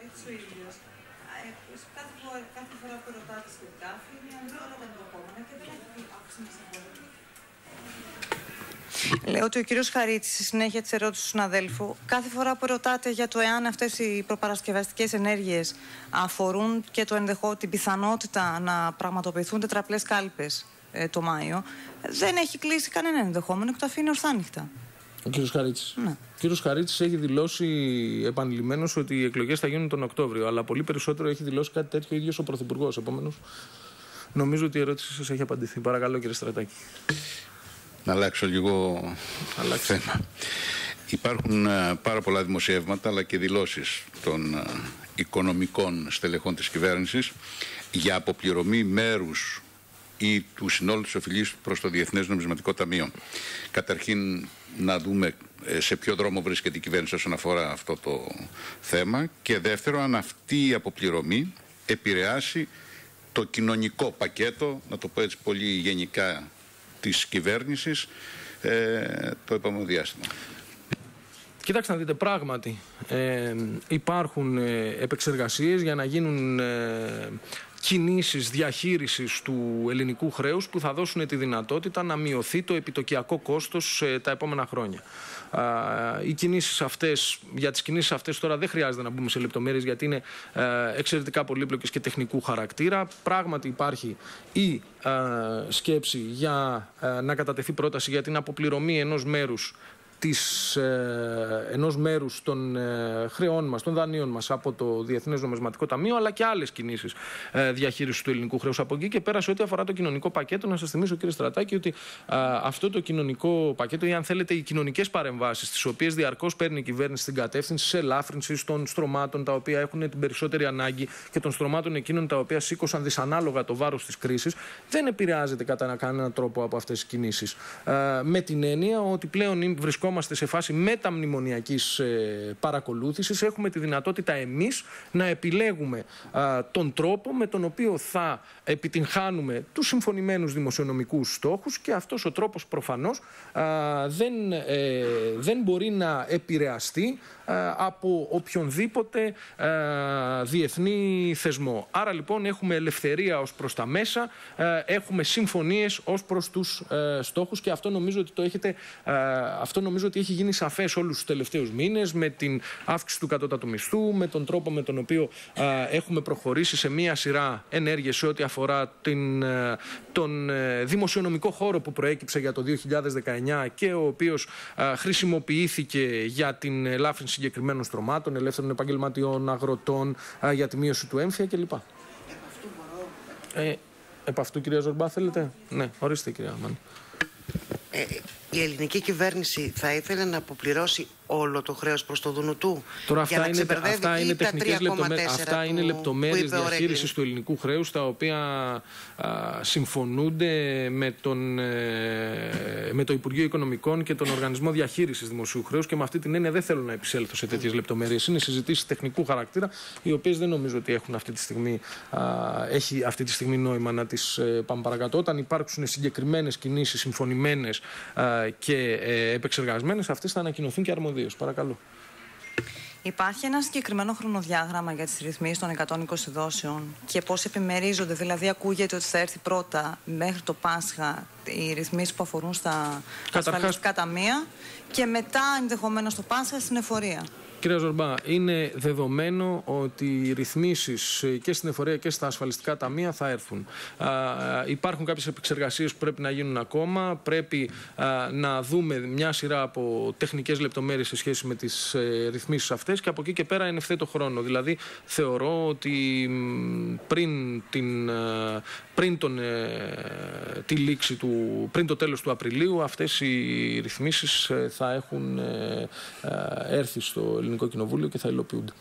Λέω ότι ο κύριος Χαρίτσης, στη συνέχεια της ερώτησης του συναδέλφου, κάθε φορά που ρωτάτε για το εάν αυτές οι προπαρασκευαστικές ενέργειες αφορούν και το ενδεχό, την πιθανότητα να πραγματοποιηθούν τετραπλές κάλπες ε, το Μάιο, δεν έχει κλείσει κανένα ενδεχόμενο και το αφήνει ορθάνυχτα. Ο κύριος Χαρίτσης. Ναι. Ο κύριος Χαρίτσης έχει δηλώσει επανειλημμένως ότι οι εκλογές θα γίνουν τον Οκτώβριο, αλλά πολύ περισσότερο έχει δηλώσει κάτι τέτοιο ο ίδιος ο Πρωθυπουργός. Επομένως, νομίζω ότι η ερώτηση σας έχει απαντηθεί. Παρακαλώ, κύριε Στρατάκη. Να αλλάξω λίγο Αλλάξε. θέμα. Υπάρχουν uh, πάρα πολλά δημοσιεύματα αλλά και δηλώσεις των uh, οικονομικών στελεχών της κυβέρνησης για αποπληρωμή μέρους ή του συνόλου της οφειλής προς το Διεθνές Νομισματικό Ταμείο. Καταρχήν να δούμε σε ποιο δρόμο βρίσκεται η κυβέρνηση όσον αφορά αυτό το θέμα, και δεύτερο, αν αυτή η αποπληρωμή επηρεάσει το κοινωνικό πακέτο, να το πω έτσι πολύ γενικά, της κυβέρνησης ε, το επόμενο διάστημα. Κοιτάξτε να δείτε, πράγματι ε, υπάρχουν ε, επεξεργασίες για να γίνουν ε, κινήσεις διαχείρισης του ελληνικού χρέους που θα δώσουν τη δυνατότητα να μειωθεί το επιτοκιακό κόστος ε, τα επόμενα χρόνια. Uh, οι κινήσεις αυτές, για τις κινήσεις αυτές τώρα δεν χρειάζεται να μπούμε σε λεπτομέρειες, γιατί είναι uh, εξαιρετικά πολύπλοκες και τεχνικού χαρακτήρα. Πράγματι υπάρχει η uh, σκέψη για uh, να κατατεθεί πρόταση για την αποπληρωμή ενός μέρους της, ε, ενός μέρους των ε, χρεών μας, των δανείων μας από το Διεθνές Νομισματικό Ταμείο, αλλά και άλλες κινήσεις ε, διαχείρισης του ελληνικού χρέους. Από εκεί και πέρα, σε ό,τι αφορά το κοινωνικό πακέτο, να σας θυμίσω, κύριε Στρατάκη, ότι ε, αυτό το κοινωνικό πακέτο, ή αν θέλετε οι κοινωνικές παρεμβάσεις, τις οποίες διαρκώς παίρνει η κυβέρνηση στην κατεύθυνση σε ελάφρυνση των στρωμάτων τα οποία έχουν την περισσότερη ανάγκη και των στρωμάτων εκείνων τα οποία σήκωσαν δυσανάλογα το βάρος της κρίσης, δεν επηρεάζεται κατά κανέναν τρόπο από αυτές τις κινήσεις. Ε, με την έννοια ότι πλέον βρισκόμαστε Είμαστε σε φάση μεταμνημονιακής ε, παρακολούθησης. Έχουμε τη δυνατότητα εμείς να επιλέγουμε α, τον τρόπο με τον οποίο θα επιτυγχάνουμε τους συμφωνημένους δημοσιονομικούς στόχους, και αυτός ο τρόπος προφανώς α, δεν, ε, δεν μπορεί να επηρεαστεί α, από οποιονδήποτε α, διεθνή θεσμό. Άρα λοιπόν έχουμε ελευθερία ως προς τα μέσα, α, έχουμε συμφωνίες ως προς τους α, στόχους, και αυτό νομίζω ότι το έχετε... Α, αυτό νομίζω ότι έχει γίνει σαφές όλους τους τελευταίους μήνες με την αύξηση του κατώτατου μισθού, με τον τρόπο με τον οποίο α, έχουμε προχωρήσει σε μία σειρά ενέργειες σε ό,τι αφορά την, α, τον α, δημοσιονομικό χώρο που προέκυψε για το δύο χιλιάδες δεκαεννιά και ο οποίος α, χρησιμοποιήθηκε για την ελάφρυνση συγκεκριμένων στρωμάτων, ελεύθερων επαγγελματιών, αγροτών, α, για τη μείωση του έμφυα κλπ. Ε, επ' αυτού, κυρία Ζορμπά, θέλετε? Ναι, ορίστε, κυρία Μάνη. Ε, η ελληνική κυβέρνηση θα ήθελε να αποπληρώσει όλο το χρέος προς το Δουνουτού. Τώρα αυτά είναι, αυτά είναι τεχνικές λεπτομέρειες. Αυτά είναι λεπτομέρειες διαχείρισης του ελληνικού χρέους, τα οποία α, συμφωνούνται με, τον, ε, με το Υπουργείο Οικονομικών και τον Οργανισμό Διαχείρισης Δημοσίου Χρέους, και με αυτή την έννοια δεν θέλω να επισέλθω σε τέτοιες λεπτομέρειες. Είναι συζητήσεις τεχνικού χαρακτήρα, οι οποίες δεν νομίζω ότι έχουν αυτή τη στιγμή, α, έχει αυτή τη στιγμή νόημα να τις ε, πάμε παρακάτω. Όταν υπάρξουν συγκεκριμένες κινήσεις συμφωνημένες α, και ε, επεξεργασμένες, αυτές θα ανακοινωθούν και αρμοδίως. Παρακαλώ. Υπάρχει ένα συγκεκριμένο χρονοδιάγραμμα για τις ρυθμίσεις των εκατόν είκοσι δόσεων και πώς επιμερίζονται? Δηλαδή, ακούγεται ότι θα έρθει πρώτα μέχρι το Πάσχα οι ρυθμίσεις που αφορούν στα Καταρχάς... ασφαλιστικά ταμεία και μετά ενδεχομένως το Πάσχα στην εφορία. Κύριε Ζορμπά, είναι δεδομένο ότι οι ρυθμίσεις και στην εφορία και στα ασφαλιστικά ταμεία θα έρθουν. Α, υπάρχουν κάποιες επεξεργασίες που πρέπει να γίνουν ακόμα. Πρέπει α, να δούμε μια σειρά από τεχνικές λεπτομέρειες σε σχέση με τις ε, ρυθμίσεις αυτές, και από εκεί και πέρα εν ευθέτω χρόνο. Δηλαδή, θεωρώ ότι πριν, την, πριν, τον, ε, τη λήξη του, πριν το τέλος του Απριλίου, αυτές οι ρυθμίσεις θα έχουν ε, ε, έρθει στο ελληνικό Κοινοβούλιο και θα υλοποιούνται.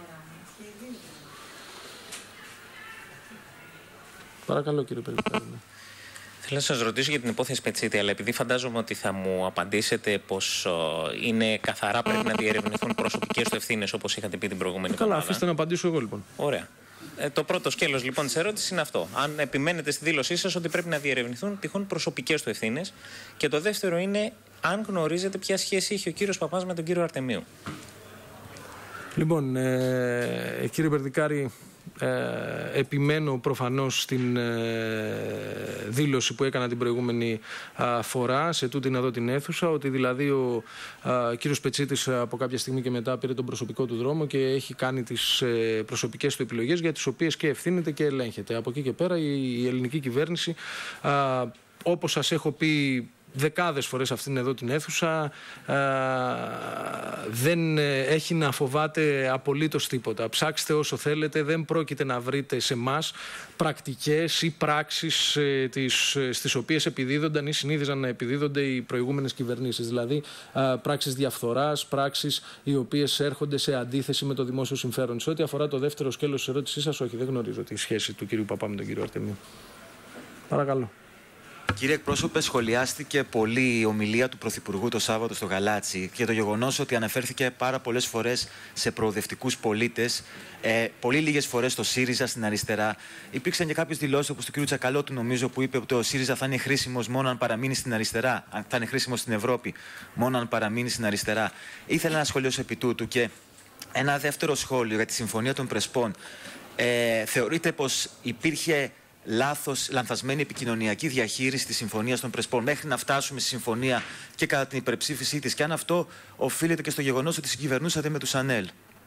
Παρακαλώ, κύριε Περικάρη. Θέλω να σας ρωτήσω για την υπόθεση Πετσίτη, αλλά επειδή φαντάζομαι ότι θα μου απαντήσετε πως uh, είναι καθαρά πρέπει να διερευνηθούν προσωπικές του ευθύνες, όπως είχατε πει την προηγούμενη Καλά, εβδομάδα. Αφήστε να απαντήσω εγώ λοιπόν. Ωραία. Ε, το πρώτο σκέλος λοιπόν της ερώτησης είναι αυτό. Αν επιμένετε στη δήλωσή σας ότι πρέπει να διερευνηθούν τυχόν προσωπικές του ευθύνες. Και το δεύτερο είναι αν γνωρίζετε ποια σχέση είχε ο κύριος Παπάς με τον κύριο Αρτεμίου. Λοιπόν, ε, κύριε Περδικάρη, ε, επιμένω προφανώς στην ε, δήλωση που έκανα την προηγούμενη α, φορά σε τούτην εδώ την αίθουσα, ότι δηλαδή ο α, κύριος Πετσίτης από κάποια στιγμή και μετά πήρε τον προσωπικό του δρόμο και έχει κάνει τις ε, προσωπικές του επιλογές, για τις οποίες και ευθύνεται και ελέγχεται. Από εκεί και πέρα η, η ελληνική κυβέρνηση, α, όπως σας έχω πει δεκάδες φορές αυτήν εδώ την αίθουσα, α, δεν έχει να φοβάται απολύτως τίποτα. Ψάξτε όσο θέλετε, δεν πρόκειται να βρείτε σε εμάς πρακτικές ή πράξεις ε, τις, στις οποίες επιδίδονταν ή συνήθιζαν να επιδίδονται οι προηγούμενες κυβερνήσεις. Δηλαδή α, πράξεις διαφθοράς, πράξεις οι οποίες έρχονται σε αντίθεση με το δημόσιο συμφέρον. Σε ό,τι αφορά το δεύτερο σκέλος της ερώτησής σας, όχι, δεν γνωρίζω τη σχέση του κυρίου Παπά με τον κύριο Αρτεμίου. Παρακαλώ. Κύριε εκπρόσωπε, σχολιάστηκε πολύ η ομιλία του Πρωθυπουργού το Σάββατο στο Γαλάτσι και το γεγονός ότι αναφέρθηκε πάρα πολλές φορές σε προοδευτικούς πολίτες, ε, πολύ λίγες φορές στο ΣΥΡΙΖΑ στην αριστερά. Υπήρξαν και κάποιες δηλώσεις όπως του κ. Τσακαλώτου, νομίζω, που είπε ότι ο ΣΥΡΙΖΑ θα είναι χρήσιμος μόνο αν παραμείνει στην αριστερά, θα είναι χρήσιμος στην Ευρώπη μόνο αν παραμείνει στην αριστερά. Ήθελα να σχολιάσω επί τούτου. Και ένα δεύτερο σχόλιο για τη Συμφωνία των Πρεσπών. Ε, θεωρείτε πως υπήρχε λάθος, λανθασμένη επικοινωνιακή διαχείριση της Συμφωνίας των Πρεσπών μέχρι να φτάσουμε στη Συμφωνία και κατά την υπερψήφισή της, και αν αυτό οφείλεται και στο γεγονός ότι συγκυβερνούσατε με τους ΑΝΕΛ?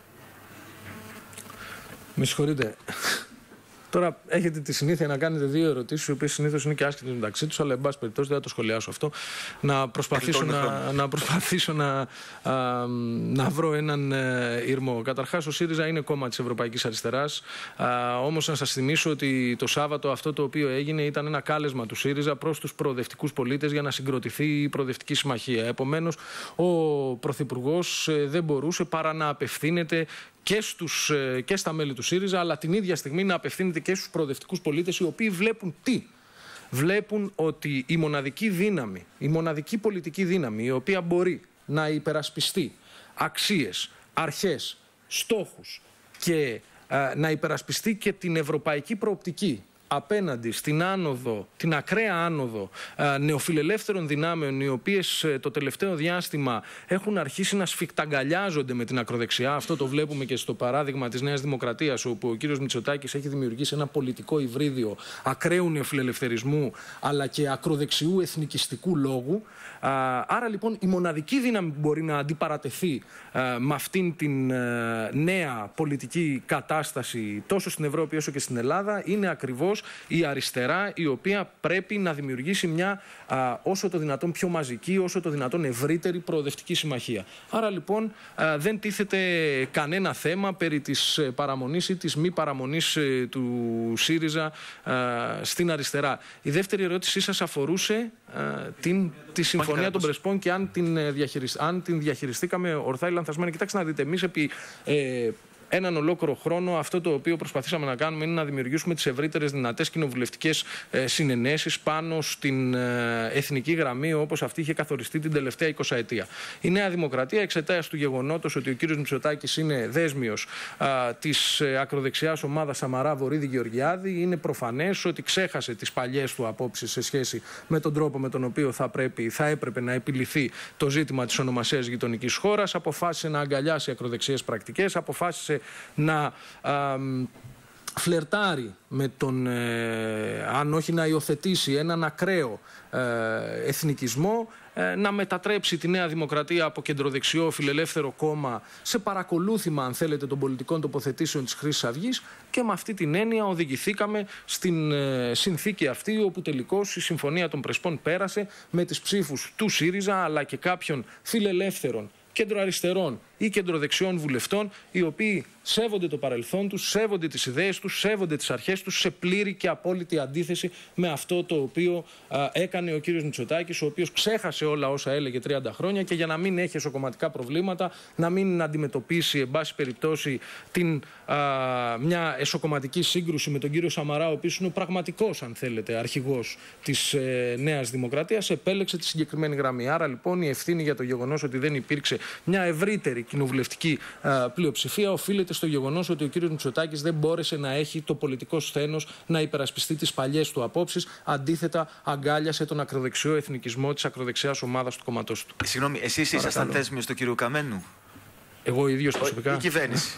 Με συγχωρείτε. Τώρα έχετε τη συνήθεια να κάνετε δύο ερωτήσεις, οι οποίες συνήθως είναι και άσχετες μεταξύ τους, αλλά εν πάση περιπτώσει δεν θα το σχολιάσω αυτό. Να προσπαθήσω να, να, προσπαθήσω να, α, να βρω έναν ε, ήρμο. Καταρχάς, ο ΣΥΡΙΖΑ είναι κόμμα της Ευρωπαϊκής Αριστεράς. Α, όμως να σας θυμίσω ότι το Σάββατο αυτό το οποίο έγινε ήταν ένα κάλεσμα του ΣΥΡΙΖΑ προς τους προοδευτικούς πολίτες για να συγκροτηθεί η Προοδευτική Συμμαχία. Επομένως, ο Πρωθυπουργός ε, δεν μπορούσε παρά να απευθύνεται και, στους, και στα μέλη του ΣΥΡΙΖΑ, αλλά την ίδια στιγμή να απευθύνεται και στους προοδευτικούς πολίτες, οι οποίοι βλέπουν τι? Βλέπουν ότι η μοναδική δύναμη, η μοναδική πολιτική δύναμη, η οποία μπορεί να υπερασπιστεί αξίες, αρχές, στόχους και α, να υπερασπιστεί και την ευρωπαϊκή προοπτική απέναντι στην άνοδο, την ακραία άνοδο α, νεοφιλελεύθερων δυνάμεων, οι οποίες ε, το τελευταίο διάστημα έχουν αρχίσει να σφιχταγκαλιάζονται με την ακροδεξιά. Αυτό το βλέπουμε και στο παράδειγμα της Νέας Δημοκρατίας, όπου ο κύριος Μητσοτάκης έχει δημιουργήσει ένα πολιτικό υβρίδιο ακραίου νεοφιλελευθερισμού αλλά και ακροδεξιού εθνικιστικού λόγου. Α, άρα λοιπόν η μοναδική δύναμη που μπορεί να αντιπαρατεθεί α, με αυτήν την α, νέα πολιτική κατάσταση τόσο στην Ευρώπη όσο και στην Ελλάδα είναι ακριβώς ακριβώς η αριστερά, η οποία πρέπει να δημιουργήσει μια α, όσο το δυνατόν πιο μαζική, όσο το δυνατόν ευρύτερη προοδευτική συμμαχία. Άρα λοιπόν α, δεν τίθεται κανένα θέμα περί της παραμονής ή της μη παραμονής ε, του ΣΥΡΙΖΑ α, στην αριστερά. Η δεύτερη ερώτησή σας αφορούσε α, την, τη Συμφωνία των Πρεσπών και αν την, διαχειρισ... αν την διαχειριστήκαμε ορθά ή λανθασμένα. Κοιτάξτε να δείτε, εμείς επί ε, έναν ολόκληρο χρόνο αυτό το οποίο προσπαθήσαμε να κάνουμε είναι να δημιουργήσουμε τις ευρύτερες δυνατές κοινοβουλευτικές ε, συνενέσεις πάνω στην ε, εθνική γραμμή όπως αυτή είχε καθοριστεί την τελευταία εικοσαετία. Η Νέα Δημοκρατία, εξαιτίας του γεγονότος ότι ο κύριος Μητσοτάκης είναι δέσμιος α, της ε, ακροδεξιάς ομάδας Σαμαρά Βορίδη Γεωργιάδη, είναι προφανές ότι ξέχασε τις παλιές του απόψεις σε σχέση με τον τρόπο με τον οποίο θα, πρέπει, θα έπρεπε να επιληθεί το ζήτημα της ονομασίας γειτονικής χώρας, αποφάσισε να αγκαλιάσει ακροδεξιές πρακτικές, αποφάσισε να α, φλερτάρει με τον, ε, αν όχι να υιοθετήσει έναν ακραίο ε, εθνικισμό, ε, να μετατρέψει τη Νέα Δημοκρατία από κεντροδεξιό φιλελεύθερο κόμμα σε παρακολούθημα, αν θέλετε, των πολιτικών τοποθετήσεων της Χρυσής Αυγής, και με αυτή την έννοια οδηγηθήκαμε στην ε, συνθήκη αυτή, όπου τελικώς η Συμφωνία των Πρεσπών πέρασε με τις ψήφους του ΣΥΡΙΖΑ αλλά και κάποιων φιλελεύθερων κεντροαριστερών ή κεντροδεξιών βουλευτών, οι οποίοι σέβονται το παρελθόν τους, σέβονται τις ιδέες τους, σέβονται τις αρχές τους, σε πλήρη και απόλυτη αντίθεση με αυτό το οποίο α, έκανε ο κύριος Μητσοτάκης, ο οποίος ξέχασε όλα όσα έλεγε τριάντα χρόνια, και για να μην έχει εσωκομματικά προβλήματα, να μην αντιμετωπίσει, εν πάση περιπτώσει, την, α, μια εσωκομματική σύγκρουση με τον κύριο Σαμαρά, ο οποίος είναι ο πραγματικός, αν θέλετε, αρχηγός της ε, Νέας Δημοκρατίας, επέλεξε τη συγκεκριμένη γραμμή. Άρα λοιπόν η ευθύνη για το γεγονός ότι δεν υπήρξε μια ευρύτερη κοινοβουλευτική α, πλειοψηφία οφείλεται στο γεγονός ότι ο κύριος Μητσοτάκης δεν μπόρεσε να έχει το πολιτικό σθένος να υπερασπιστεί τις παλιές του απόψεις. Αντίθετα, αγκάλιασε τον ακροδεξιό εθνικισμό της ακροδεξιάς ομάδας του κόμματός του. Συγγνώμη, εσείς ήσασταν θέσμιος του κύριου Καμένου? Εγώ ίδιος προσωπικά. Η κυβέρνηση.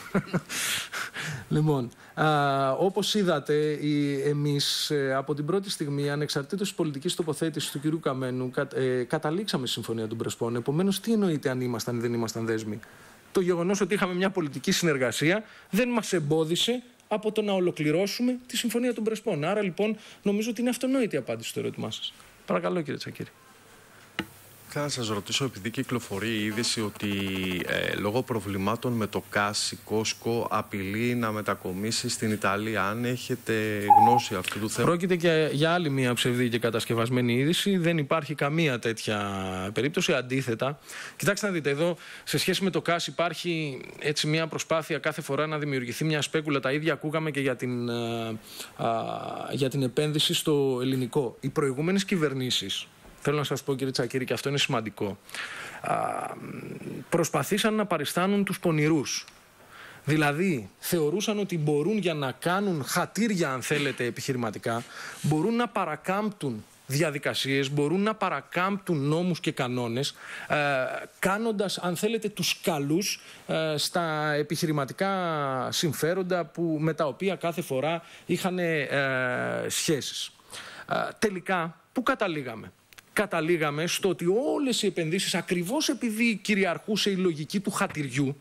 Λοιπόν, α, όπως είδατε, η, εμείς ε, από την πρώτη στιγμή, ανεξαρτήτως της πολιτικής τοποθέτησης του κυρίου Καμένου, κα, ε, καταλήξαμε στη Συμφωνία των Πρεσπών. Επομένως, τι εννοείται αν ήμασταν ή δεν ήμασταν δέσμοι? Το γεγονός ότι είχαμε μια πολιτική συνεργασία δεν μας εμπόδισε από το να ολοκληρώσουμε τη Συμφωνία των Πρεσπών. Άρα λοιπόν νομίζω ότι είναι αυτονόητη η απάντηση στο ερώτημά σας. Παρακαλώ, κύριε Τσακίρη. Θέλω να σας ρωτήσω, επειδή κυκλοφορεί η είδηση ότι ε, λόγω προβλημάτων με το ΚΑΣ η Κόσκο απειλεί να μετακομίσει στην Ιταλία. Αν έχετε γνώση αυτού του θέματος. Πρόκειται και για άλλη μια ψευδή και κατασκευασμένη είδηση. Δεν υπάρχει καμία τέτοια περίπτωση. Αντίθετα, κοιτάξτε να δείτε, εδώ σε σχέση με το ΚΑΣ υπάρχει έτσι μια προσπάθεια κάθε φορά να δημιουργηθεί μια σπέκουλα. Τα ίδια ακούγαμε και για την, α, α, για την επένδυση στο ελληνικό. Οι προηγούμενες κυβερνήσεις, θέλω να σας πω, κύριε Τσακίρη, και αυτό είναι σημαντικό, α, προσπαθήσαν να παριστάνουν τους πονηρούς. Δηλαδή, θεωρούσαν ότι μπορούν, για να κάνουν χατήρια, αν θέλετε, επιχειρηματικά, μπορούν να παρακάμπτουν διαδικασίες, μπορούν να παρακάμπτουν νόμους και κανόνες, ε, κάνοντας, αν θέλετε, τους καλούς ε, στα επιχειρηματικά συμφέροντα που, με τα οποία κάθε φορά είχαν ε, σχέσεις. Ε, τελικά, πού καταλήγαμε? Καταλήγαμε στο ότι όλες οι επενδύσεις, ακριβώς επειδή κυριαρχούσε η λογική του χατηριού,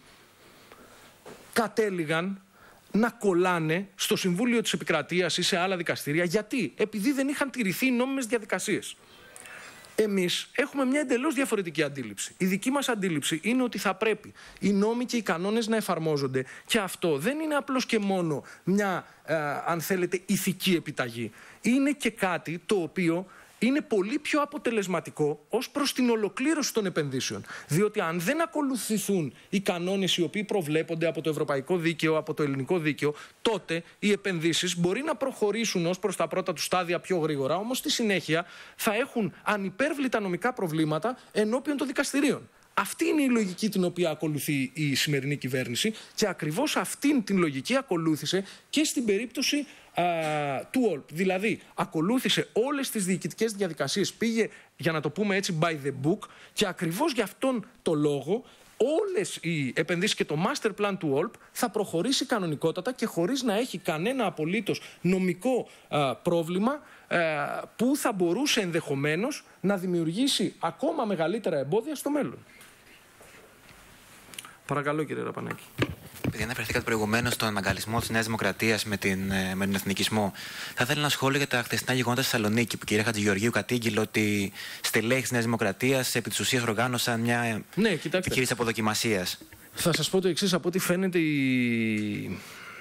κατέληγαν να κολλάνε στο Συμβούλιο της Επικρατείας ή σε άλλα δικαστήρια. Γιατί? Επειδή δεν είχαν τηρηθεί οι νόμιμες διαδικασίες. Εμείς έχουμε μια εντελώς διαφορετική αντίληψη. Η δική μας αντίληψη είναι ότι θα πρέπει οι νόμοι και οι κανόνες να εφαρμόζονται, και αυτό δεν είναι απλώς και μόνο μια, ε, αν θέλετε, ηθική επιταγή. Είναι και κάτι το οποίο είναι πολύ πιο αποτελεσματικό ως προς την ολοκλήρωση των επενδύσεων. Διότι αν δεν ακολουθηθούν οι κανόνες οι οποίοι προβλέπονται από το ευρωπαϊκό δίκαιο, από το ελληνικό δίκαιο, τότε οι επενδύσεις μπορεί να προχωρήσουν ως προς τα πρώτα του στάδια πιο γρήγορα, όμως στη συνέχεια θα έχουν ανυπέρβλητα νομικά προβλήματα ενώπιον των δικαστηρίων. Αυτή είναι η λογική την οποία ακολουθεί η σημερινή κυβέρνηση, και ακριβώς αυτήν την λογική ακολούθησε και στην περίπτωση α, του Όλπ. Δηλαδή, ακολούθησε όλες τις διοικητικές διαδικασίες, πήγε, για να το πούμε έτσι, by the book, και ακριβώς γι' αυτόν το λόγο όλες οι επενδύσεις και το master plan του Όλπ θα προχωρήσει κανονικότατα και χωρίς να έχει κανένα απολύτως νομικό α, πρόβλημα, α, που θα μπορούσε ενδεχομένως να δημιουργήσει ακόμα μεγαλύτερα εμπόδια στο μέλλον. Παρακαλώ, κύριε Ραπανάκη. επειδή αναφερθήκατε προηγουμένως στον αναγκαλισμό της Νέας Δημοκρατίας με, την, με τον εθνικισμό, θα ήθελα ένα σχόλιο για τα χθεσινά γεγονότα στη Θεσσαλονίκη, που η κυρία Χατζηγεωργίου κατήγγειλε ότι στελέχη της Νέας Δημοκρατίας επί της ουσίας οργάνωσαν μια ναι, επιχείρηση αποδοκιμασίας. Θα σας πω το εξής. Από ό,τι φαίνεται, η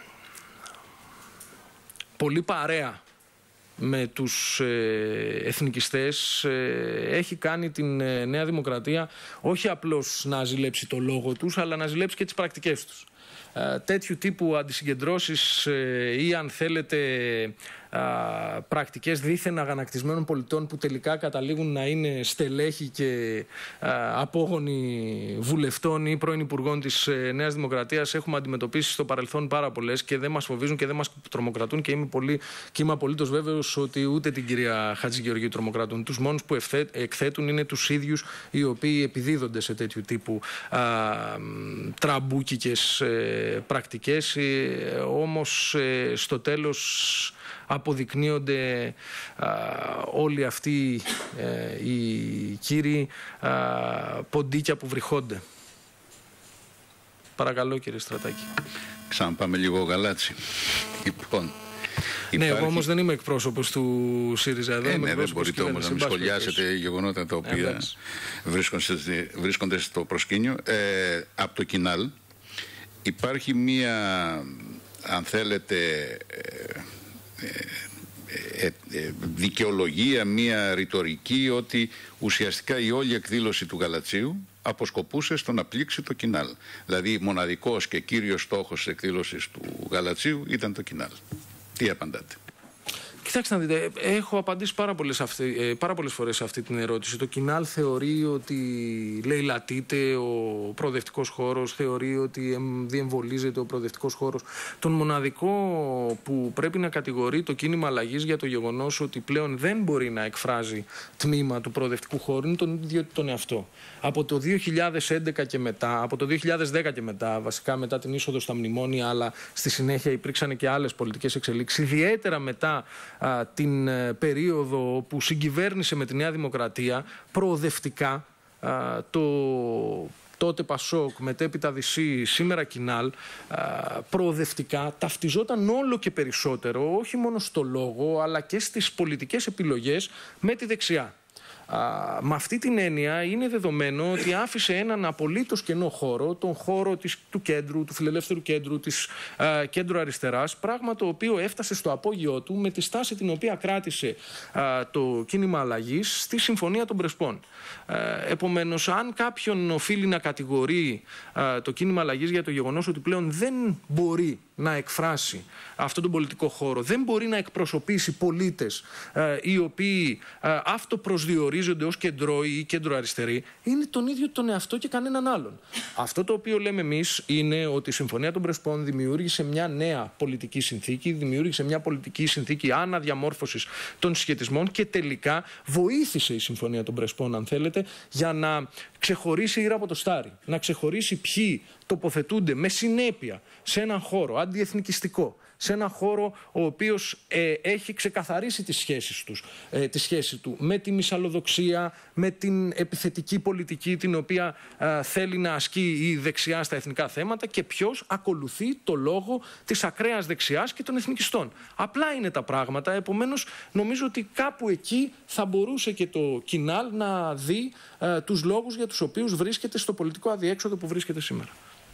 πολύ παρέα με τους ε, εθνικιστές ε, έχει κάνει την ε, Νέα Δημοκρατία όχι απλώς να ζηλέψει το λόγο τους, αλλά να ζηλέψει και τις πρακτικές τους. Ε, τέτοιου τύπου αντισυγκεντρώσεις ε, ή αν θέλετε α, πρακτικές δήθεν αγανακτισμένων πολιτών που τελικά καταλήγουν να είναι στελέχη και α, απόγονοι βουλευτών ή πρώην υπουργών της ε, Νέας Δημοκρατίας έχουμε αντιμετωπίσει στο παρελθόν πάρα πολλές και δεν μας φοβίζουν και δεν μας τρομοκρατούν, και είμαι, πολύ, και είμαι απολύτως βέβαιος ότι ούτε την κυρία Χατζηγεωργίου τρομοκρατούν. Τους μόνους που ευθέ, εκθέτουν είναι τους ίδιους οι οποίοι επιδίδονται σε τέτοιου τύπου α, τραμπούκικες ε, πρακτικές, ε, όμως ε, στο τέλος αποδεικνύονται α, όλοι αυτοί ε, οι κύριοι α, ποντίκια που βρυχώνται. Παρακαλώ, κύριε Στρατάκη. Ξαναπάμε λίγο γαλάτσι. Λοιπόν, ναι, υπάρχει... εγώ όμως δεν είμαι εκπρόσωπος του ΣΥΡΙΖΑ εδώ. Ε, ναι, δεν μπορείτε όμως να μην σχολιάσετε γεγονότα τα οποία ε, βρίσκονται, βρίσκονται στο προσκήνιο. Ε, από το Κινάλ υπάρχει μία, αν θέλετε, ε, ε, ε, δικαιολογία, μία ρητορική ότι ουσιαστικά η όλη εκδήλωση του Γαλατσίου αποσκοπούσε στο να πλήξει το Κινάλ. Δηλαδή μοναδικός και κύριος στόχος της εκδήλωσης του Γαλατσίου ήταν το Κινάλ. Τι απαντάτε? Κοιτάξτε να δείτε, έχω απαντήσει πάρα πολλές, αυτή, πάρα πολλές φορές σε αυτή την ερώτηση. Το Κινάλ θεωρεί ότι λαιλατείται ο προοδευτικός χώρος, θεωρεί ότι διεμβολίζεται ο προοδευτικός χώρος. Τον μοναδικό που πρέπει να κατηγορεί το κίνημα αλλαγής για το γεγονός ότι πλέον δεν μπορεί να εκφράζει τμήμα του προοδευτικού χώρου είναι τον ίδιο τον εαυτό. Από το δύο χιλιάδες έντεκα και μετά, από το δύο χιλιάδες δέκα και μετά, βασικά μετά την είσοδο στα μνημόνια, αλλά στη συνέχεια υπήρξαν και άλλες πολιτικές εξελίξεις, ιδιαίτερα μετά α, την ε, περίοδο που συγκυβέρνησε με τη Νέα Δημοκρατία, προοδευτικά α, το τότε Πασόκ, μετέπειτα Δυσί, σήμερα Κινάλ, προοδευτικά ταυτιζόταν όλο και περισσότερο, όχι μόνο στο λόγο, αλλά και στις πολιτικές επιλογές με τη δεξιά. Α, με αυτή την έννοια είναι δεδομένο ότι άφησε έναν απολύτως κενό χώρο, τον χώρο της, του κέντρου, του φιλελεύθερου κέντρου, της α, κέντρου αριστεράς, πράγμα το οποίο έφτασε στο απόγειό του με τη στάση την οποία κράτησε α, το κίνημα αλλαγής στη Συμφωνία των Πρεσπών. Α, επομένως, αν κάποιον οφείλει να κατηγορεί α, το κίνημα αλλαγής για το γεγονός ότι πλέον δεν μπορεί να εκφράσει αυτόν τον πολιτικό χώρο, δεν μπορεί να εκπροσωπήσει πολίτες ε, οι οποίοι ε, αυτοπροσδιορίζονται ως κεντρώοι ή κέντρο-αριστεροί, είναι τον ίδιο τον εαυτό και κανέναν άλλον. Αυτό το οποίο λέμε εμείς είναι ότι η Συμφωνία των Πρεσπών δημιούργησε μια νέα πολιτική συνθήκη, δημιούργησε μια πολιτική συνθήκη αναδιαμόρφωσης των συσχετισμών και τελικά βοήθησε η Συμφωνία των Πρεσπών, αν θέλετε, για να ξεχωρίσει η ήρα από το στάρι, να ξεχωρίσει ποιοι τοποθετούνται με συνέπεια σε έναν χώρο αντιεθνικιστικό, σε έναν χώρο ο οποίος ε, έχει ξεκαθαρίσει τις σχέσεις τους, ε, τη σχέση του με τη μυσαλλοδοξία, με την επιθετική πολιτική την οποία ε, θέλει να ασκεί η δεξιά στα εθνικά θέματα, και ποιος ακολουθεί το λόγο της ακραίας δεξιάς και των εθνικιστών. Απλά είναι τα πράγματα, επομένως νομίζω ότι κάπου εκεί θα μπορούσε και το Κινάλ να δει ε, τους λόγους για τους οποίους βρίσκεται στο πολιτικό αδιέξοδο που βρίσκεται σήμερα.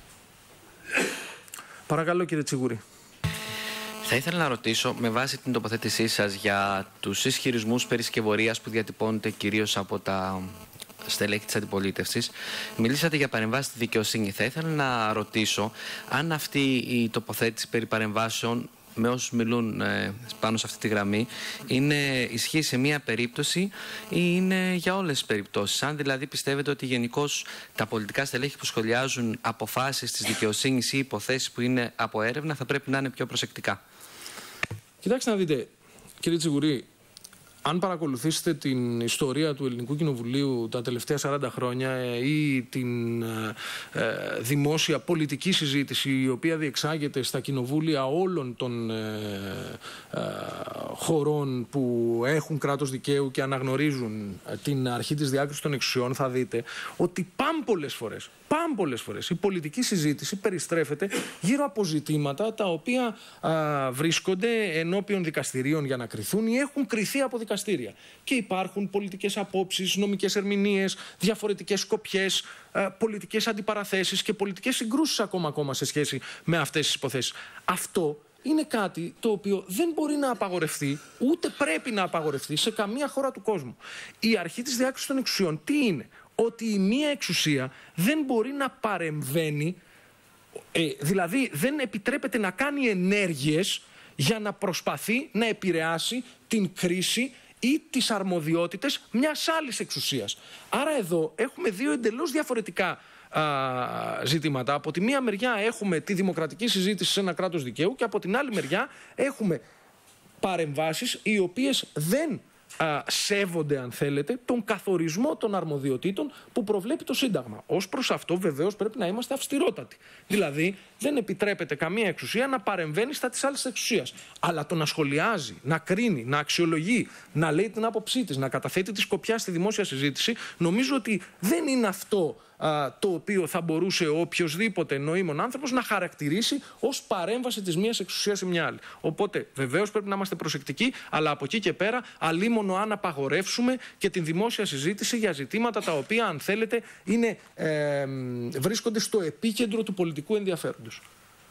Παρακαλώ, κύριε Τσιγούρη. Θα ήθελα να ρωτήσω, με βάση την τοποθέτησή σας για τους ισχυρισμούς περί σκευωρίας που διατυπώνεται κυρίως από τα στελέχη της αντιπολίτευσης, μιλήσατε για παρεμβάσεις στη δικαιοσύνη. Θα ήθελα να ρωτήσω αν αυτή η τοποθέτηση περί παρεμβάσεων με όσους μιλούν ε, πάνω σε αυτή τη γραμμή είναι, ισχύει σε μία περίπτωση ή είναι για όλες τις περιπτώσεις. Αν δηλαδή πιστεύετε ότι γενικώς τα πολιτικά στελέχη που σχολιάζουν αποφάσεις της δικαιοσύνης ή υποθέσεις που είναι από έρευνα θα πρέπει να είναι πιο προσεκτικά. Κοιτάξτε να δείτε, κύριε Τσιγουρή, αν παρακολουθήσετε την ιστορία του Ελληνικού Κοινοβουλίου τα τελευταία σαράντα χρόνια ή την ε, ε, δημόσια πολιτική συζήτηση η οποία διεξάγεται στα κοινοβούλια όλων των ε, ε, χωρών που έχουν κράτος δικαίου και αναγνωρίζουν την αρχή της διάκρισης των εξουσιών, θα δείτε ότι πάμπολες φορές, πάμπολες φορές η πολιτική συζήτηση περιστρέφεται γύρω από ζητήματα τα οποία α, βρίσκονται ενώπιον δικαστηρίων για να κριθούν ή έχουν κριθεί από δικαστήρια. Και υπάρχουν πολιτικές απόψεις, νομικές ερμηνείες, διαφορετικές σκοπιές, α, πολιτικές αντιπαραθέσεις και πολιτικές συγκρούσεις ακόμα, ακόμα σε σχέση με αυτές τις υποθέσεις. Αυτό είναι κάτι το οποίο δεν μπορεί να απαγορευτεί, ούτε πρέπει να απαγορευτεί σε καμία χώρα του κόσμου. Η αρχή της διάκρισης των εξουσιών τι είναι? Ότι η μία εξουσία δεν μπορεί να παρεμβαίνει, ε, δηλαδή δεν επιτρέπεται να κάνει ενέργειες για να προσπαθεί να επηρεάσει την κρίση ή τις αρμοδιότητες μιας άλλης εξουσίας. Άρα εδώ έχουμε δύο εντελώς διαφορετικά α, ζητήματα. Από τη μία μεριά έχουμε τη δημοκρατική συζήτηση σε ένα κράτος δικαίου και από την άλλη μεριά έχουμε παρεμβάσεις οι οποίες δεν α, σέβονται, αν θέλετε, τον καθορισμό των αρμοδιοτήτων που προβλέπει το Σύνταγμα. Ως προς αυτό βεβαίως πρέπει να είμαστε αυστηρότατοι. Δηλαδή δεν επιτρέπεται καμία εξουσία να παρεμβαίνει στα της άλλης εξουσίας. Αλλά το να σχολιάζει, να κρίνει, να αξιολογεί, να λέει την άποψή της, να καταθέτει τη σκοπιά στη δημόσια συζήτηση, νομίζω ότι δεν είναι αυτό α, το οποίο θα μπορούσε οποιοσδήποτε νοήμων άνθρωπος να χαρακτηρίσει ως παρέμβαση της μίας εξουσίας σε μια άλλη. Οπότε βεβαίως πρέπει να είμαστε προσεκτικοί, αλλά από εκεί και πέρα αλίμονο αν απαγορεύσουμε και την δημόσια συζήτηση για ζητήματα τα οποία, αν θέλετε, είναι, ε, βρίσκονται στο επίκεντρο του πολιτικού ενδιαφέροντος.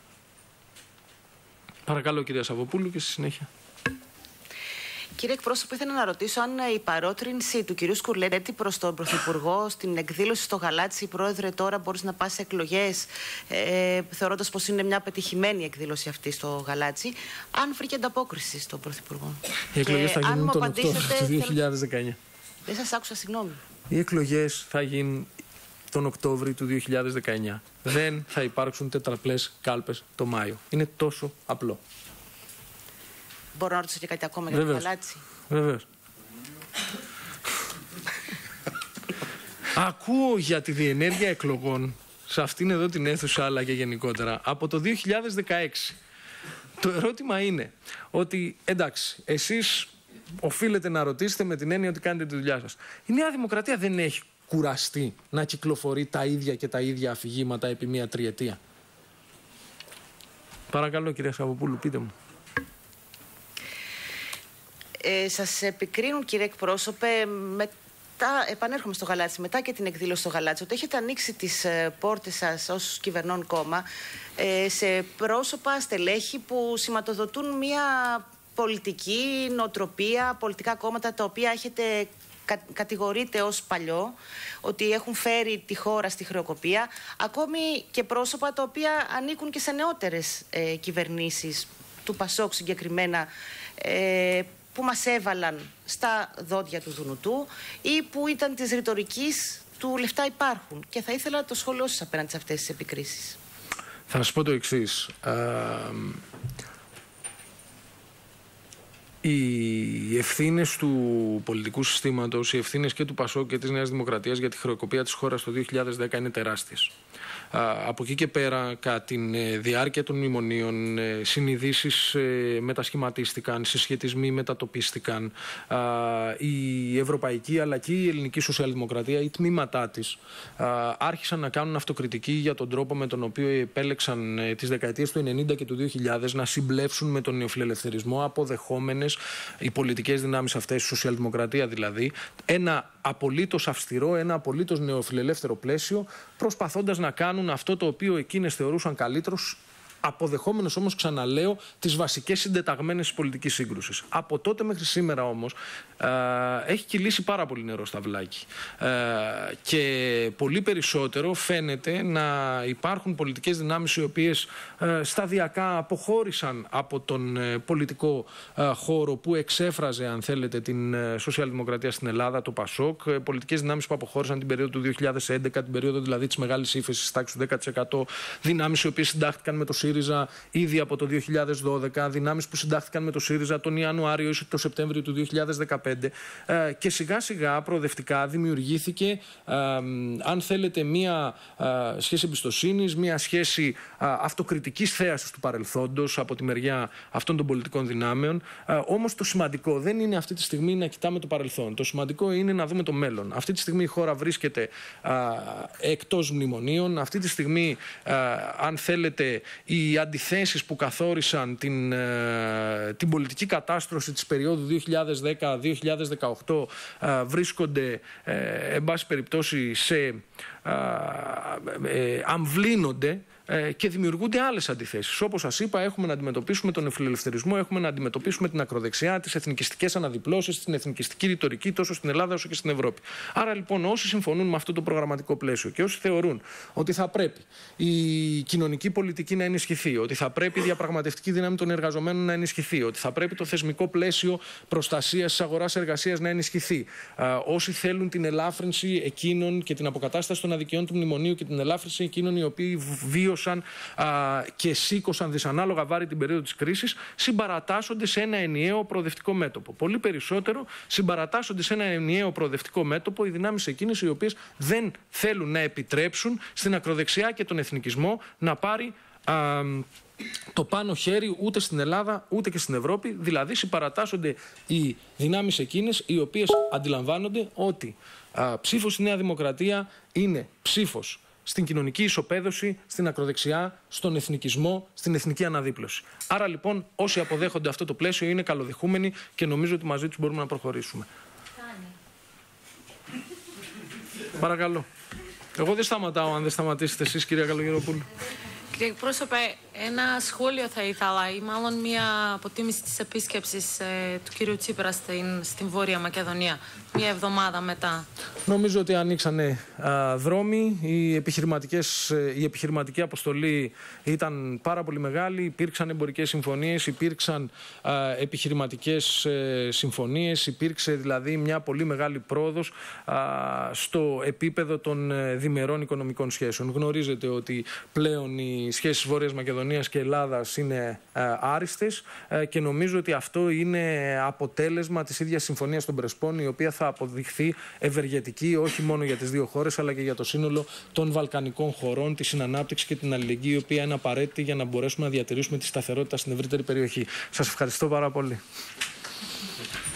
Παρακαλώ, κυρία Σαββοπούλου, και στη συνέχεια. Κύριε εκπρόσωπο, ήθελα να ρωτήσω αν η παρότρινση του κυρίου Σκουρλέτη προς τον Πρωθυπουργό στην εκδήλωση στο Γαλάτσι, πρόεδρε, τώρα μπορείς να πας σε εκλογές, ε, θεωρώντας πως είναι μια πετυχημένη εκδήλωση αυτή στο Γαλάτσι, αν βρήκε ανταπόκριση στον Πρωθυπουργό? Οι εκλογές θα γίνουν τον Οκτώβριο του δύο χιλιάδες δεκαεννιά. Δεν σας άκουσα, συγγνώμη. Οι εκλογές θα γίνουν τον Οκτώβριο του δύο χιλιάδες δεκαεννιά. Δεν θα υπάρξουν τετραπλές κάλπες το Μάιο. Είναι τόσο απλό. Μπορώ να ρωτήσω και κάτι ακόμα για το Γαλάτσι? Βεβαίως. Ακούω για τη διενέργεια εκλογών σε αυτήν εδώ την αίθουσα, αλλά και γενικότερα, από το δύο χιλιάδες δεκαέξι. Το ερώτημα είναι ότι, εντάξει, εσείς οφείλετε να ρωτήσετε με την έννοια ότι κάνετε τη δουλειά σας. Η Νέα Δημοκρατία δεν έχει κουραστεί να κυκλοφορεί τα ίδια και τα ίδια αφηγήματα επί μία τριετία? Παρακαλώ, κυρία Σαββοπούλου, πείτε μου. Ε, σας επικρίνουν, κύριε εκπρόσωπε, μετά, επανέρχομαι στο Γαλάτσι, μετά και την εκδήλωση στο Γαλάτσι, ότι έχετε ανοίξει τις ε, πόρτες σας ως κυβερνών κόμμα ε, σε πρόσωπα, στελέχη που σηματοδοτούν μια πολιτική νοοτροπία, πολιτικά κόμματα τα οποία έχετε κα, κατηγορείτε ως παλιό, ότι έχουν φέρει τη χώρα στη χρεοκοπία, ακόμη και πρόσωπα τα οποία ανήκουν και σε νεότερες ε, κυβερνήσεις, του Πασόκ συγκεκριμένα, ε, που μας έβαλαν στα δόντια του Δουνουτού ή που ήταν της ρητορικής του λεφτά υπάρχουν. Και θα ήθελα το σχόλιο σας απέναντι σε αυτές τις επικρίσεις. Θα σας πω το εξής. Ε, οι ευθύνες του πολιτικού συστήματος, οι ευθύνες και του Πασόκ και της Νέας Δημοκρατίας για τη χρεοκοπία της χώρας το δύο χιλιάδες δέκα είναι τεράστιες. Από εκεί και πέρα, κατά τη διάρκεια των μνημονίων, συνειδήσεις μετασχηματίστηκαν, συσχετισμοί μετατοπίστηκαν. Η ευρωπαϊκή αλλά και η ελληνική σοσιαλδημοκρατία, οι τμήματά της, άρχισαν να κάνουν αυτοκριτική για τον τρόπο με τον οποίο επέλεξαν τις δεκαετίες του ενενήντα και του δύο χιλιάδες να συμπλέψουν με τον νεοφιλελευθερισμό, αποδεχόμενες οι πολιτικές δυνάμεις αυτές, η σοσιαλδημοκρατία δηλαδή, ένα απολύτως αυστηρό, ένα απολύτως νεοφιλελεύθερο πλαίσιο, προσπαθώντας να κάνουν αυτό το οποίο εκείνες θεωρούσαν καλύτερο, αποδεχόμενος όμως, ξαναλέω, τις βασικές συντεταγμένες της πολιτικής σύγκρουσης. Από τότε μέχρι σήμερα όμως ε, έχει κυλήσει πάρα πολύ νερό στα βλάκι. Ε, και πολύ περισσότερο φαίνεται να υπάρχουν πολιτικές δυνάμεις οι οποίες ε, σταδιακά αποχώρησαν από τον ε, πολιτικό ε, χώρο που εξέφραζε, αν θέλετε, την ε, σοσιαλδημοκρατία στην Ελλάδα, το Πασόκ. Ε, πολιτικές δυνάμεις που αποχώρησαν την περίοδο του δύο χιλιάδες έντεκα, την περίοδο δηλαδή της μεγάλης ύφεσης, τάξης του δέκα τοις εκατό, δυνάμεις οι οποίες συντάχθηκαν με το ΣΥΡΙΖΑ ΣΥΡΙΖΑ ήδη από το δύο χιλιάδες δώδεκα, δυνάμεις που συντάχθηκαν με το ΣΥΡΙΖΑ τον Ιανουάριο ή το Σεπτέμβριο του δύο χιλιάδες δεκαπέντε και σιγά σιγά προοδευτικά δημιουργήθηκε, αν θέλετε, μία σχέση εμπιστοσύνης, μία σχέση αυτοκριτικής θέασης του παρελθόντος από τη μεριά αυτών των πολιτικών δυνάμεων. Όμως το σημαντικό δεν είναι αυτή τη στιγμή να κοιτάμε το παρελθόν. Το σημαντικό είναι να δούμε το μέλλον. Αυτή τη στιγμή η χώρα βρίσκεται εκτός μνημονίων. Αυτή τη στιγμή, αν θέλετε, οι αντιθέσεις που καθόρισαν την, την πολιτική κατάστρωση της περίοδου δύο χιλιάδες δέκα με δύο χιλιάδες δεκαοκτώ βρίσκονται, εν πάση περιπτώσει, σε, αμβλύνονται και δημιουργούνται άλλες αντιθέσεις. Όπως σας είπα, έχουμε να αντιμετωπίσουμε τον φιλελευθερισμό, έχουμε να αντιμετωπίσουμε την ακροδεξιά, τις εθνικιστικές αναδιπλώσεις, την εθνικιστική ρητορική τόσο στην Ελλάδα όσο και στην Ευρώπη. Άρα λοιπόν, όσοι συμφωνούν με αυτό το προγραμματικό πλαίσιο και όσοι θεωρούν ότι θα πρέπει η κοινωνική πολιτική να ενισχυθεί, ότι θα πρέπει η διαπραγματευτική δύναμη των εργαζομένων να ενισχυθεί, ότι θα πρέπει το θεσμικό πλαίσιο προστασίας της αγοράς εργασίας να ενισχυθεί, όσοι θέλουν την ελάφρυνση εκείνων και την αποκατάσταση των αδικιών του μνημονίου και την ελάφρυνση εκείνων οι οποίοι βίωσαν και σήκωσαν δυσανάλογα βάρη την περίοδο της κρίσης, συμπαρατάσσονται σε ένα ενιαίο προοδευτικό μέτωπο. Πολύ περισσότερο συμπαρατάσσονται σε ένα ενιαίο προοδευτικό μέτωπο οι δυνάμεις εκείνες οι οποίες δεν θέλουν να επιτρέψουν στην ακροδεξιά και τον εθνικισμό να πάρει α, το πάνω χέρι ούτε στην Ελλάδα ούτε και στην Ευρώπη. Δηλαδή συμπαρατάσσονται οι δυνάμεις εκείνες οι οποίες αντιλαμβάνονται ότι α, ψήφος στη Νέα Δημοκρατία είναι ψήφος στην κοινωνική ισοπαίδωση, στην ακροδεξιά, στον εθνικισμό, στην εθνική αναδίπλωση. Άρα λοιπόν, όσοι αποδέχονται αυτό το πλαίσιο είναι καλοδεχούμενοι και νομίζω ότι μαζί τους μπορούμε να προχωρήσουμε. Παρακαλώ. Εγώ δεν σταματάω αν δεν σταματήσετε εσείς, κυρία Καλογεροπούλου. Κύριε εκπρόσωπε, ένα σχόλιο θα ήθελα ή μάλλον μια αποτίμηση της επίσκεψης ε, του κύριου Τσίπρα στην, στην Βόρεια Μακεδονία, μια εβδομάδα μετά. Νομίζω ότι ανοίξανε α, δρόμοι, οι επιχειρηματικές, η επιχειρηματική αποστολή ήταν πάρα πολύ μεγάλη, υπήρξαν εμπορικές συμφωνίες, υπήρξαν α, επιχειρηματικές ε, συμφωνίες, υπήρξε δηλαδή μια πολύ μεγάλη πρόοδος α, στο επίπεδο των ε, διμερών οικονομικών σχέσεων. Γνωρίζετε ότι πλέον οι σχέσεις Βόρειας Μακεδονίας και Ελλάδας είναι ε, άριστες ε, και νομίζω ότι αυτό είναι αποτέλεσμα της ίδιας συμφωνίας των Πρεσπών, η οποία θα αποδειχθεί ευεργετική όχι μόνο για τις δύο χώρες αλλά και για το σύνολο των βαλκανικών χωρών, τη συνανάπτυξη και την αλληλεγγύη, η οποία είναι απαραίτητη για να μπορέσουμε να διατηρήσουμε τη σταθερότητα στην ευρύτερη περιοχή. Σας ευχαριστώ πάρα πολύ.